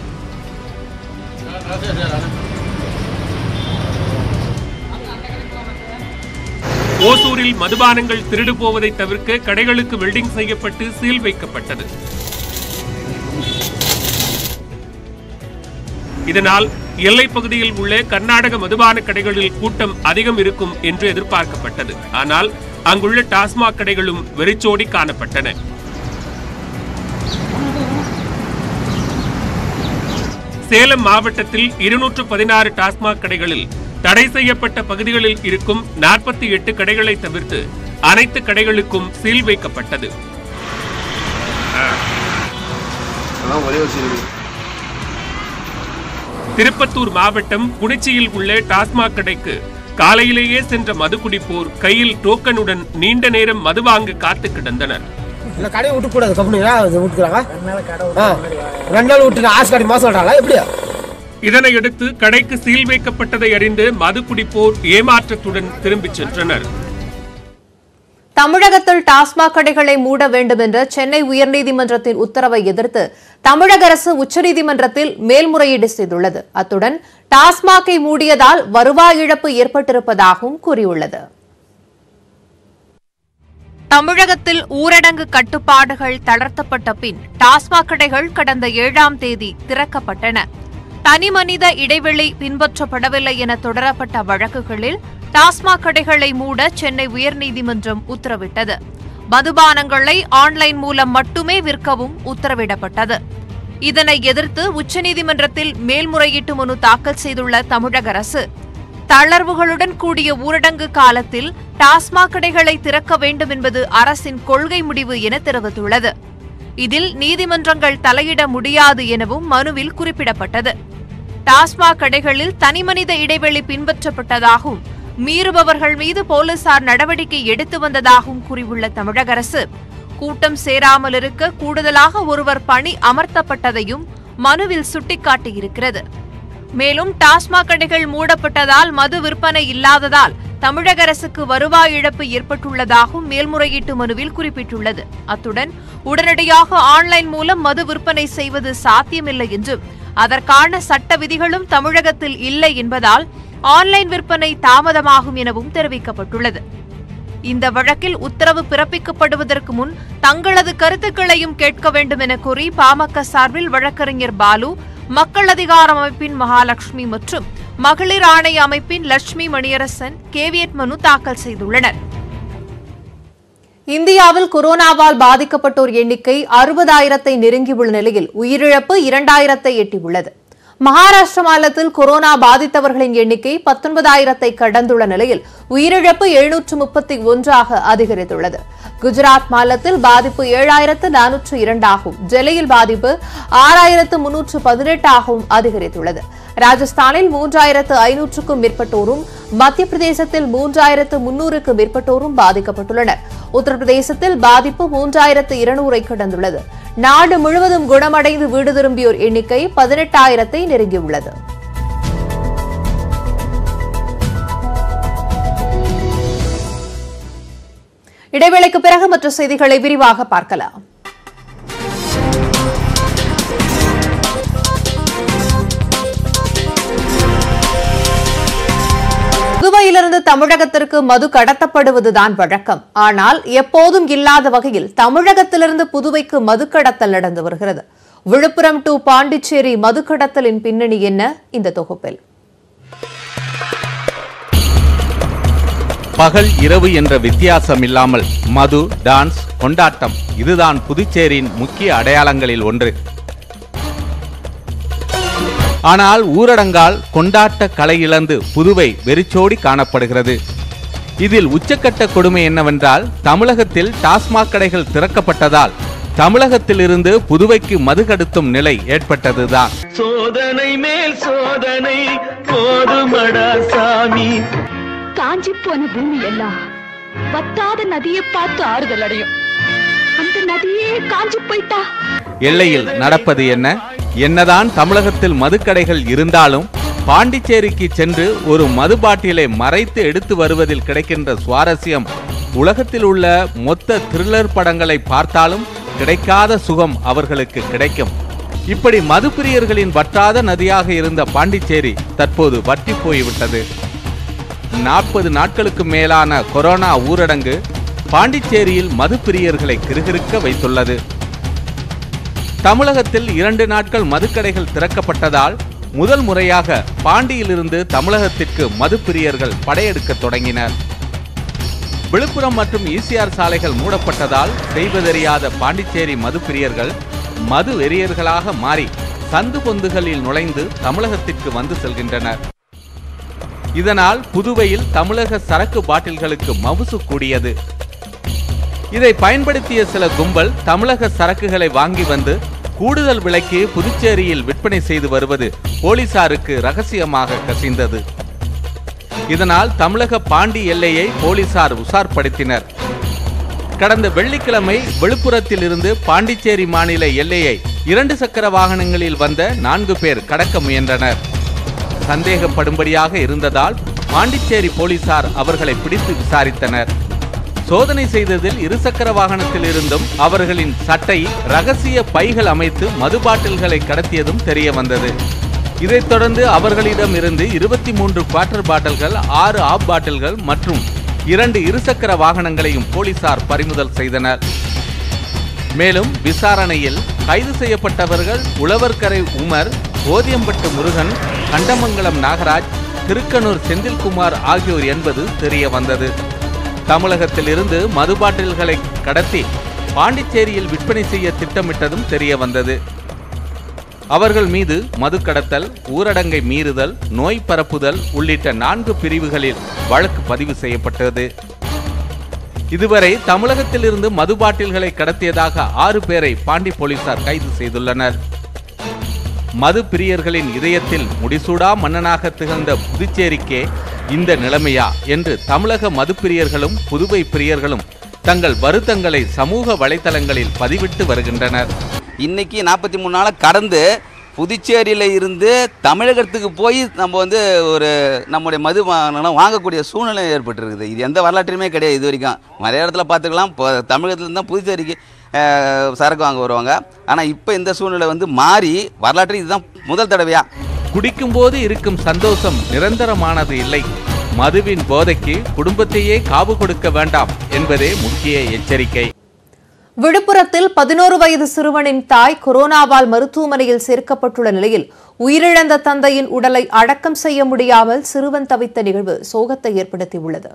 ஓசூரில் மதுபானங்கள் திருடு போவதை தவிர்க்க கடைகளுக்கு வெல்டிங் செய்யப்பட்டு சீல் வைக்கப்பட்டது. இதனால் எல்லைப் பகுதியில் உள்ள கர்நாடக மதுபான கடைகளில் கூட்டம் அதிகம் இருக்கும் என்று எதிர்பார்க்கப்பட்டது. ஆனால் அங்குள்ள டாஸ்மாக் கடைகளும் வெறிச்சோடி காணப்பட்டன. சேலம் மாவட்டத்தில் 216 டாஸ்மாக் கடைகளில் தடை செய்யப்பட்ட பகுதிகளில் இருக்கும் 48 கடைகளை தவிர்த்து அனைத்து கடைகளுக்கும் சீல் வைக்கப்பட்டது. திருப்பத்தூர் மாவட்டம் குனிச்சியில் உள்ள டாஸ்மாக் கடைக்கு காலையிலேயே சென்ற மது குடிப்போர் கையில் டோக்கனுடன் நீண்ட நேரம் மது வாங்க காத்து கிடந்தனர். இதனையடுத்து கடைக்கு சீல் வைக்கப்பட்டதை அறிந்து மது குடிப்போர் ஏமாற்றத்துடன் திரும்பிச் சென்றனர். தமிழகத்தில் டாஸ்மாக் கடைகளை மூட வேண்டும் என்ற சென்னை உயர்நீதிமன்றத்தின் உத்தரவை எதிர்த்து தமிழக அரசு உச்சநீதிமன்றத்தில் மேல்முறையீடு செய்துள்ளது. அத்துடன் டாஸ்மாகை மூடியதால் வருவாய் இழப்பு ஏற்பட்டிருப்பதாகவும் கூறியுள்ளது. தமிழகத்தில் ஊரடங்கு கட்டுப்பாடுகள் தளர்த்தப்பட்ட பின் டாஸ்மாக் கடைகள் கடந்த 7ஆம் தேதி திறக்கப்பட்டன. தனிமனித இடைவெளி பின்பற்றப்படவில்லை என தொடரப்பட்ட வழக்குகளில் டாஸ்மாக் கடைகளை மூட சென்னை உயர்நீதிமன்றம் உத்தரவிட்டது. மதுபானங்களை ஆன்லைன் மூலம் மட்டுமே விற்கவும் உத்தரவிடப்பட்டது. இதனை எதிர்த்து உச்சநீதிமன்றத்தில் மேல்முறையீட்டு மனு தாக்கல் செய்துள்ள தமிழக அரசு தளர்வுகளுடன் கூடிய ஊரடங்கு காலத்தில் டாஸ்மாக் கடைகளை திறக்க வேண்டும் என்பது அரசின் கொள்கை முடிவு என தெரிவித்துள்ளது. இதில் நீதிமன்றங்கள் தலையிட முடியாது எனவும் மனுவில் குறிப்பிடப்பட்டது. டாஸ்மாக் கடைகளில் தனிமனித இடைவெளி பின்பற்றப்பட்டதாகவும் மீறுபவர்கள் மீது போலீசார் நடவடிக்கை எடுத்து வந்ததாகவும் கூறியுள்ள தமிழக அரசு கூட்டம் சேராமல் இருக்க கூடுதலாக ஒருவர் பணி அமர்த்தப்பட்டதையும் மனுவில் சுட்டிக்காட்டியிருக்கிறது. மேலும் டாஸ்மாக் கடைகள் மூடப்பட்டதால் மது விற்பனை இல்லாததால் தமிழக அரசுக்கு வருவாய் இழப்பு ஏற்பட்டுள்ளதாகவும் மேல்முறையீட்டு மனுவில் குறிப்பிட்டுள்ளது. அத்துடன் உடனடியாக ஆன்லைன் மூலம் மது விற்பனை செய்வது சாத்தியமில்லை என்றும் அதற்கான சட்ட விதிகளும் தமிழகத்தில் இல்லை என்பதால் ஆன்லைன் விற்பனை தாமதமாகும் எனவும் தெரிவிக்கப்பட்டுள்ளது. இந்த வழக்கில் உத்தரவு பிறப்பிக்கப்படுவதற்கு முன் தங்களது கருத்துக்களையும் கேட்க வேண்டும் என கூறி பாமக சார்பில் வழக்கறிஞர் பாலு, மக்கள் அதிகார அமைப்பின் மகாலட்சுமி மற்றும் மகளிர் ஆணைய அமைப்பின் லட்சுமி மணியரசன் கேவியட் மனு தாக்கல் செய்துள்ளனர். இந்தியாவில் கொரோனாவால் பாதிக்கப்பட்டோர் எண்ணிக்கை 60,000-ஐ நெருங்கியுள்ள நிலையில் உயிரிழப்பு 2,000-ஐ எட்டியுள்ளது. மகாராஷ்டிர மாநிலத்தில் கொரோனா பாதித்தவர்களின் எண்ணிக்கை 19,000-ஐ கடந்துள்ள நிலையில் உயிரிழப்பு 731 அதிகரித்துள்ளது. குஜராத் மாநிலத்தில் பாதிப்பு 7,402 ஆகவும் டெல்லியில் பாதிப்பு 6,318 அதிகரித்துள்ளது. ராஜஸ்தானில் 3,500-க்கும் மேற்பட்டோரும், மத்திய பிரதேசத்தில் 3,300-க்கும் மேற்பட்டோரும் பாதிக்கப்பட்டுள்ளனர். உத்தரப்பிரதேசத்தில் பாதிப்பு 3,200-ஐ கடந்துள்ளது. நாடு முழுவதும் குணமடைந்து வீடு திரும்பியோர் எண்ணிக்கை 18,000-ஐ நெருங்கியுள்ளது. இடைவேளைக்கு பிறகு மற்ற செய்திகளை விரிவாக பார்க்கலாம். புதுவையிலிருந்து தமிழகத்திற்கு மது கடத்தப்படுவதுதான் வழக்கம். ஆனால் எப்போதும் இல்லாத வகையில் தமிழகத்திலிருந்து புதுவைக்கு மது கடத்தல் நடந்து வருகிறது. விழுப்புரம் டு பாண்டிச்சேரி மது கடத்தலின் பின்னணி என்ன? இந்த தொகுப்பில் பகல் இரவு என்ற வித்தியாசம் இல்லாமல் மது, டான்ஸ், கொண்டாட்டம் இதுதான் புதுச்சேரியின் முக்கிய அடையாளங்களில் ஒன்று. ஆனால் ஊரடங்கால் கொண்டாட்ட கலை இழந்து புதுவை வெறிச்சோடி காணப்படுகிறது. இதில் உச்சக்கட்ட கொடுமை என்னவென்றால், தமிழகத்தில் டாஸ்மாக் கடைகள் திறக்கப்பட்டதால் தமிழகத்தில் இருந்து புதுவைக்கு மது கடத்தும் நிலை ஏற்பட்டதுதான். சோதனை மேல் சோதனை போதுமடா சாமி. காஞ்சி போன பூமி எல்லாம் வத்தாத நதியை பார்த்து ஆறுதல் அடையும். அந்த நதியே காஞ்சி போயிட்டா. எல்லையில் நடப்பது என்ன? என்னதான் தமிழகத்தில் மதுக்கடைகள் இருந்தாலும் பாண்டிச்சேரிக்கு சென்று ஒரு மது பாட்டிலை மறைத்து எடுத்து வருவதில் கிடைக்கின்ற சுவாரஸ்யம் உலகத்தில் உள்ள மொத்த த்ரில்லர் படங்களை பார்த்தாலும் கிடைக்காத சுகம் அவர்களுக்கு கிடைக்கும். இப்படி மது பிரியர்களின் வற்றாத நதியாக இருந்த பாண்டிச்சேரி தற்போது வற்றி போய்விட்டது. 40 நாட்களுக்கு மேலான கொரோனா ஊரடங்கு பாண்டிச்சேரியில் மது பிரியர்களை கிறுகிறுக்க வைத்துள்ளது. தமிழகத்தில் 2 நாட்கள் மதுக்கடைகள் திறக்கப்பட்டதால் முதல் முறையாக பாண்டியிலிருந்து தமிழகத்திற்கு மது பிரியர்கள் படையெடுக்க தொடங்கினர். விழுப்புரம் மற்றும் ஈசிஆர் சாலைகள் மூடப்பட்டதால் செய்வதறியாத பாண்டிச்சேரி மது பிரியர்கள் மது வெறியர்களாக மாறி சந்து பொந்துகளில் நுழைந்து தமிழகத்திற்கு வந்து செல்கின்றனர். இதனால் புதுவையில் தமிழக சரக்கு பாட்டில்களுக்கு மவுசு கூடியது. இதை பயன்படுத்திய சில கும்பல் தமிழக சரக்குகளை வாங்கி வந்து கூடுதல் விலைக்கு புதுச்சேரியில் விற்பனை செய்து வருவது போலீசாருக்கு ரகசியமாக கசிந்தது. இதனால் தமிழக பாண்டி எல்லையை போலீசார் உஷார்படுத்தினர். கடந்த வெள்ளிக்கிழமை விழுப்புரத்தில் இருந்து பாண்டிச்சேரி மாநில எல்லையை 2 சக்கர வாகனங்களில் வந்த 4 பேர் கடக்க முயன்றனர். சந்தேகப்படும்படியாக இருந்ததால் பாண்டிச்சேரி போலீசார் அவர்களை பிடித்து விசாரித்தனர். சோதனை செய்ததில் 2 சக்கர வாகனத்தில் இருந்தும் அவர்களின் சட்டை ரகசிய பைகள் அமைத்து மது பாட்டில்களை கடத்தியதும் தெரிய வந்தது. இதைத் தொடர்ந்து அவர்களிடம் இருந்து 23 குவார்ட்டர் பாட்டில்கள், 6 ஆப் பாட்டில்கள் மற்றும் 2 இருசக்கர வாகனங்களையும் போலீசார் பறிமுதல் செய்தனர். மேலும் விசாரணையில் கைது செய்யப்பட்டவர்கள் உழவர்கரை உமர், ஓதியம்பட்டு முருகன், கண்டமங்கலம் நாகராஜ், திருக்கனூர் செந்தில்குமார் ஆகியோர் என்பது தெரிய வந்தது. தமிழகத்தில் இருந்து மது பாட்டில்களை கடத்தி பாண்டிச்சேரியில் விற்பனை செய்ய திட்டமிட்டதும் தெரிய வந்தது. அவர்கள் மீது மது கடத்தல், ஊரடங்கை மீறுதல், நோய் பரப்புதல் உள்ளிட்ட 4 பிரிவுகளில் வழக்கு பதிவு செய்யப்பட்டது. இதுவரை தமிழகத்தில் இருந்து மது பாட்டில்களை கடத்தியதாக 6 பேரை பாண்டி போலீசார் கைது செய்துள்ளனர். மது பிரியர்களின் இதயத்தில் முடிசூடா மன்னனாக திகழ்ந்த புதுச்சேரிக்கே இந்த நிலைமையா என்று தமிழக மது பிரியர்களும் புதுவை பிரியர்களும் தங்கள் வருத்தங்களை சமூக வலைத்தளங்களில் பதிவிட்டு வருகின்றனர். இன்னைக்கு 43 நாளை கடந்து புதுச்சேரியில் இருந்து தமிழகத்துக்கு போய் நம்ம ஒரு நம்முடைய மது வாங்கக்கூடிய சூழ்நிலை ஏற்பட்டுருக்குது. இது எந்த வரலாற்றிலுமே கிடையாது. இது வரைக்கும் நிறைய இடத்துல பார்த்துக்கலாம். தமிழகத்துல தான் புதுச்சேரிக்கு சரக்கு வாங்க வருவாங்க. ஆனால் இப்போ இந்த சூழ்நிலை மாறி வரலாற்று இதுதான் முதல் தடவையா. குடிக்கும்போது இருக்கும் சந்தோஷம் நிரந்தரமானது இல்லை. மதுவின் போதைக்கு குடும்பத்தையே காவு கொடுக்க வேண்டாம் என்பதே முக்கிய எச்சரிக்கை. விழுப்புரத்தில் 11 வயது சிறுவனின் தாய் கொரோனாவால் மருத்துவமனையில் சேர்க்கப்பட்டுள்ள நிலையில் உயிரிழந்த தந்தையின் உடலை அடக்கம் செய்ய முடியாமல் சிறுவன் தவித்த நிகழ்வு சோகத்தை ஏற்படுத்தியுள்ளது.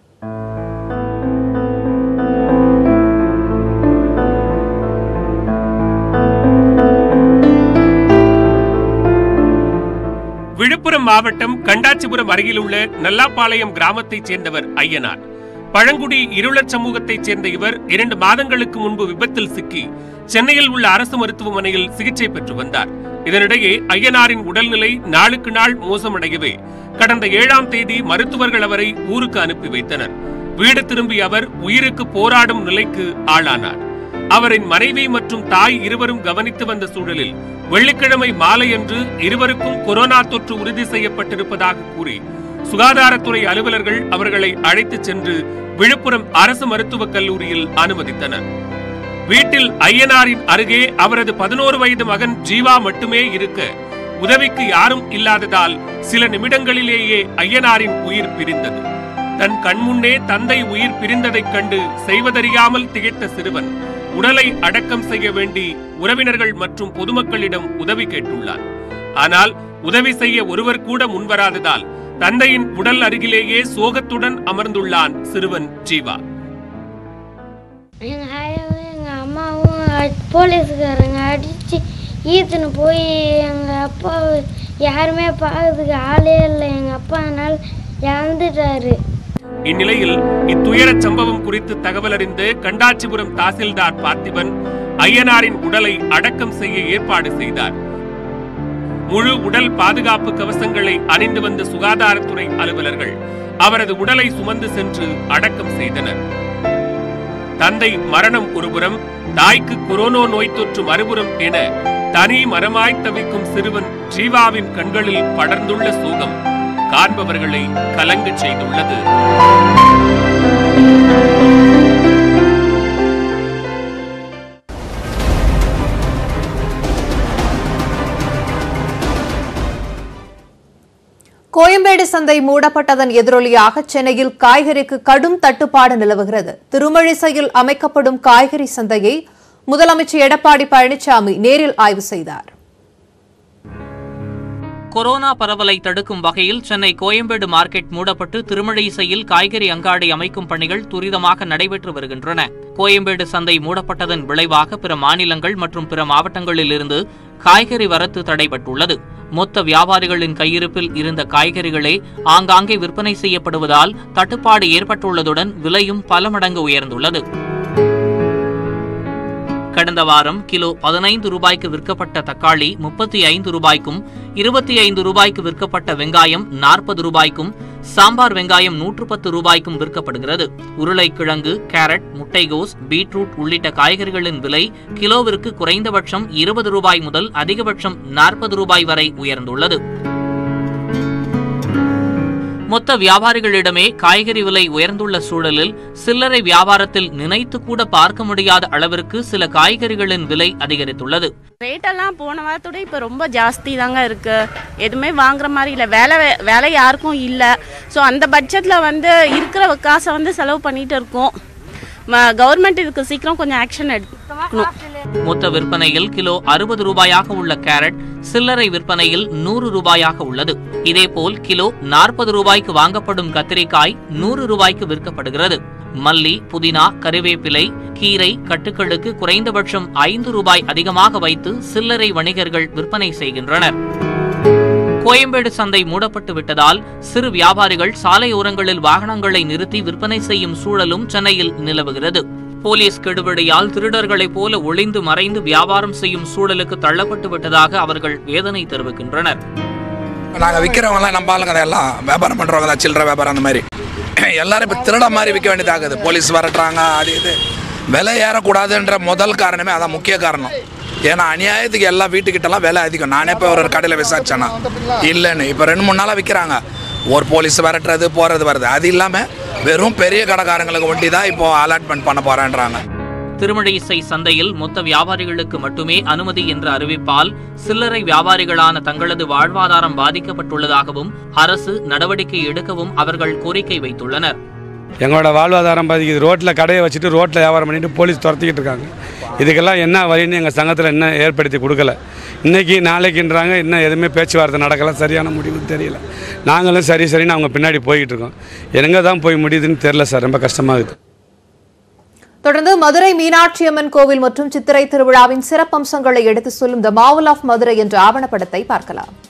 விழுப்புரம் மாவட்டம் கண்டாச்சிபுரம் அருகில் உள்ள நல்லாப்பாளையம் கிராமத்தைச் சேர்ந்தவர் ஐயனார். பழங்குடி இருளர் சமூகத்தைச் சேர்ந்த இவர் 2 மாதங்களுக்கு முன்பு விபத்தில் சிக்கி சென்னையில் உள்ள அரசு மருத்துவமனையில் சிகிச்சை பெற்று வந்தார். இதனிடையே ஐயனாரின் உடல்நிலை நாளுக்கு நாள் மோசமடையவே கடந்த 7ஆம் தேதி மருத்துவர்கள் அவரை ஊருக்கு அனுப்பி வைத்தனர். வீடு திரும்பிய அவர் உயிருக்கு போராடும் நிலைக்கு ஆளானார். அவரின் மனைவி மற்றும் தாய் இருவரும் கவனித்து வந்த சூழலில் வெள்ளிக்கிழமை மாலையன்று இருவருக்கும் கொரோனா தொற்று உறுதி செய்யப்பட்டிருப்பதாக கூறி சுகாதாரத்துறை அலுவலர்கள் அவர்களை அழைத்துச் சென்று விழுப்புரம் அரசு மருத்துவக் கல்லூரியில் அனுமதித்தனர். வீட்டில் ஐயனாரின் அருகே அவரது 11 வயது மகன் ஜீவா மட்டுமே இருக்க உதவிக்கு யாரும் இல்லாததால் சில நிமிடங்களிலேயே ஐயனாரின் உயிர் பிரிந்தது. தன் கண்முன்னே தந்தை உயிர் பிரிந்ததைக் கண்டு செய்வதறியாமல் திகைத்த சிறுவன் உடலை அடக்கம் செய்ய வேண்டி உறவினர்கள் மற்றும் பொதுமக்களிடம் உதவி கேட்டுள்ளார். ஆனால் உதவி செய்ய ஒருவர் கூட முன்வராததால் தந்தையின் உடல் அருகிலேயே சோகத்துடன் அமர்ந்துள்ளான் சிறுவன் ஜீவா. எங்க ஆயாவும் எங்க அம்மாவும் போலீஸ்காரங்க அடிச்சு ஈத்துன்னு போய் எங்க அப்பா யாருமே பார்க்கறதுக்கு ஆளே இல்லை. எங்க அப்பா அதனால இறந்துட்டாரு. இந்நிலையில் இத்துயர சம்பவம் குறித்து தகவல் அறிந்து கண்டாச்சிபுரம் தாசில்தார் பார்த்திபன் ஐயனாரின் உடலை அடக்கம் செய்ய ஏற்பாடு செய்தார். முழு உடல் பாதுகாப்பு கவசங்களை அணிந்து வந்த சுகாதாரத்துறை அலுவலர்கள் அவரது உடலை சுமந்து சென்று அடக்கம் செய்தனர். தந்தை மரணம் ஒருபுறம், தாய்க்கு கொரோனா நோய் தொற்று மறுபுறம் என தனி மரமாய் தவிக்கும் சிறுவன் ஜீவாவின் கண்களில் படர்ந்துள்ள சோகம் காண்பவர்களை கலங்கச் செய்துள்ளது. கோயம்பேடு சந்தை மூடப்பட்டதன் எதிரொலியாக சென்னையில் காய்கறிக்கு கடும் தட்டுப்பாடு நிலவுகிறது. திருமழிசையில் அமைக்கப்படும் காய்கறி சந்தையை முதலமைச்சர் எடப்பாடி பழனிசாமி நேரில் ஆய்வு செய்தார். கொரோனா பரவலை தடுக்கும் வகையில் சென்னை கோயம்பேடு மார்க்கெட் மூடப்பட்டு திருமழிசையில் காய்கறி அங்காடி அமைக்கும் பணிகள் துரிதமாக நடைபெற்று வருகின்றன. கோயம்பேடு சந்தை மூடப்பட்டதன் விளைவாக பிற மாநிலங்கள் மற்றும் பிற மாவட்டங்களில் இருந்து காய்கறி வரத்து தடைபட்டுள்ளது. மொத்த வியாபாரிகளின் கையிருப்பில் இருந்த காய்கறிகளே ஆங்காங்கே விற்பனை செய்யப்படுவதால் தட்டுப்பாடு ஏற்பட்டுள்ளதுடன் விலையும் பல மடங்கு உயர்ந்துள்ளது. கடந்த வாரம் கிலோ 15 ரூபாய்க்கு விற்கப்பட்ட தக்காளி 35 ரூபாய்க்கும், 25 ரூபாய்க்கு விற்கப்பட்ட வெங்காயம் 40 ரூபாய்க்கும், சாம்பார் வெங்காயம் 110 ரூபாய்க்கும் விற்கப்படுகிறது. உருளைக்கிழங்கு, கேரட், முட்டைகோஸ், பீட்ரூட் உள்ளிட்ட காய்கறிகளின் விலை கிலோவிற்கு குறைந்தபட்சம் 20 ரூபாய் முதல் அதிகபட்சம் 40 ரூபாய் வரை உயர்ந்துள்ளது. மொத்த வியாபாரிகளிடமே காய்கறி விலை உயர்ந்துள்ள சூழலில் சில்லறை வியாபாரத்தில் நினைத்து கூட பார்க்க முடியாத அளவிற்கு சில காய்கறிகளின் விலை அதிகரித்துள்ளது. ரேட்டெல்லாம் போன வாரத்தோட இப்போ ரொம்ப ஜாஸ்தி தாங்க இருக்கு. எதுவுமே வாங்குற மாதிரி இல்லை. வேலை யாருக்கும் இல்லை. ஸோ அந்த பட்ஜெட்டில் இருக்கிற காசை செலவு பண்ணிட்டு இருக்கோம். கவர்மெண்ட் இதுக்கு சீக்கிரம் கொஞ்சம் ஆக்ஷன் எடுக்கணும். மொத்த விற்பனையில் கிலோ 60 ரூபாயாக உள்ள கேரட் சில்லறை விற்பனையில் 100 ரூபாயாக உள்ளது. இதேபோல் கிலோ 40 ரூபாய்க்கு வாங்கப்படும் கத்திரிக்காய் 100 ரூபாய்க்கு விற்கப்படுகிறது. மல்லி, புதினா, கறிவேப்பிலை, கீரை கட்டுக்களுக்கு குறைந்தபட்சம் 5 ரூபாய் அதிகமாக வைத்து சில்லறை வணிகர்கள் விற்பனை செய்கின்றனர். கோயம்பேடு சந்தை மூடப்பட்டு விட்டதால் சிறு வியாபாரிகள் சாலையோரங்களில் வாகனங்களை நிறுத்தி விற்பனை செய்யும் சூழலும் சென்னையில் நிலவுகிறது. போலீஸ் கெடுபிடியால் திருடர்களைப் போல ஒளிந்து மறைந்து வியாபாரம் செய்யும் சூழலுக்கு தள்ளப்பட்டு விட்டதாக அவர்கள் வேதனை தெரிவிக்கின்றனர். நாங்கள் விற்கிறவங்களாம் நம்ம ஆளுங்க எல்லாம் வியாபாரம் பண்ணுறவங்க தான், சில்லறை வியாபாரம் அந்த மாதிரி எல்லாரும் இப்போ திருட மாதிரி விற்க வேண்டியதாகுது. போலீஸ் வரட்டுறாங்க, அது இது விலை ஏறக்கூடாதுன்ற முதல் காரணமே அதான் முக்கிய காரணம். ஏன்னா அநியாயத்துக்கு எல்லா வீட்டுக்கிட்டலாம் விலை அதிகம். நானே இப்போ ஒரு கடையில் விசாரிச்சேன்னா இல்லைன்னு இப்போ 2-3 நாளாக விற்கிறாங்க. ஒரு போலீஸ் விரட்டுறது போகிறது வருது. அது இல்லாமல் வெறும் பெரிய கடைக்காரங்களுக்கு ஒண்டி தான் இப்போ அலாட்மெண்ட் பண்ண போறான்றாங்க. திருமழிசை சந்தையில் மொத்த வியாபாரிகளுக்கு மட்டுமே அனுமதி என்ற அறிவிப்பால் சில்லறை வியாபாரிகளான தங்களது வாழ்வாதாரம் பாதிக்கப்பட்டுள்ளதாகவும் அரசு நடவடிக்கை எடுக்கவும் அவர்கள் கோரிக்கை வைத்துள்ளனர். எங்களோட வாழ்வாதாரம் பாதிக்குது. ரோட்டில் கடையை வச்சுட்டு ரோட்டில் வியாபாரம் பண்ணிட்டு போலீஸ் துரத்திக்கிட்டு இருக்காங்க. இதுக்கெல்லாம் என்ன வழின்னு எங்கள் சங்கத்தில் என்ன ஏற்படுத்தி கொடுக்கல. இன்றைக்கி நாளைக்குன்றாங்க, இன்னும் எதுவுமே பேச்சுவார்த்தை நடக்கலை. சரியான முடிவு தெரியல. நாங்களும் சரின்னு அவங்க பின்னாடி போய்கிட்டு இருக்கோம். எங்கே தான் போய் முடியுதுன்னு தெரியல சார். ரொம்ப கஷ்டமாகுது. தொடர்ந்து மதுரை மீனாட்சி அம்மன் கோவில் மற்றும் சித்திரை திருவிழாவின் சிறப்பம்சங்களை எடுத்து சொல்லும் த மார்வல் ஆஃப் மதுரை என்ற ஆவணப்படத்தை பார்க்கலாம்.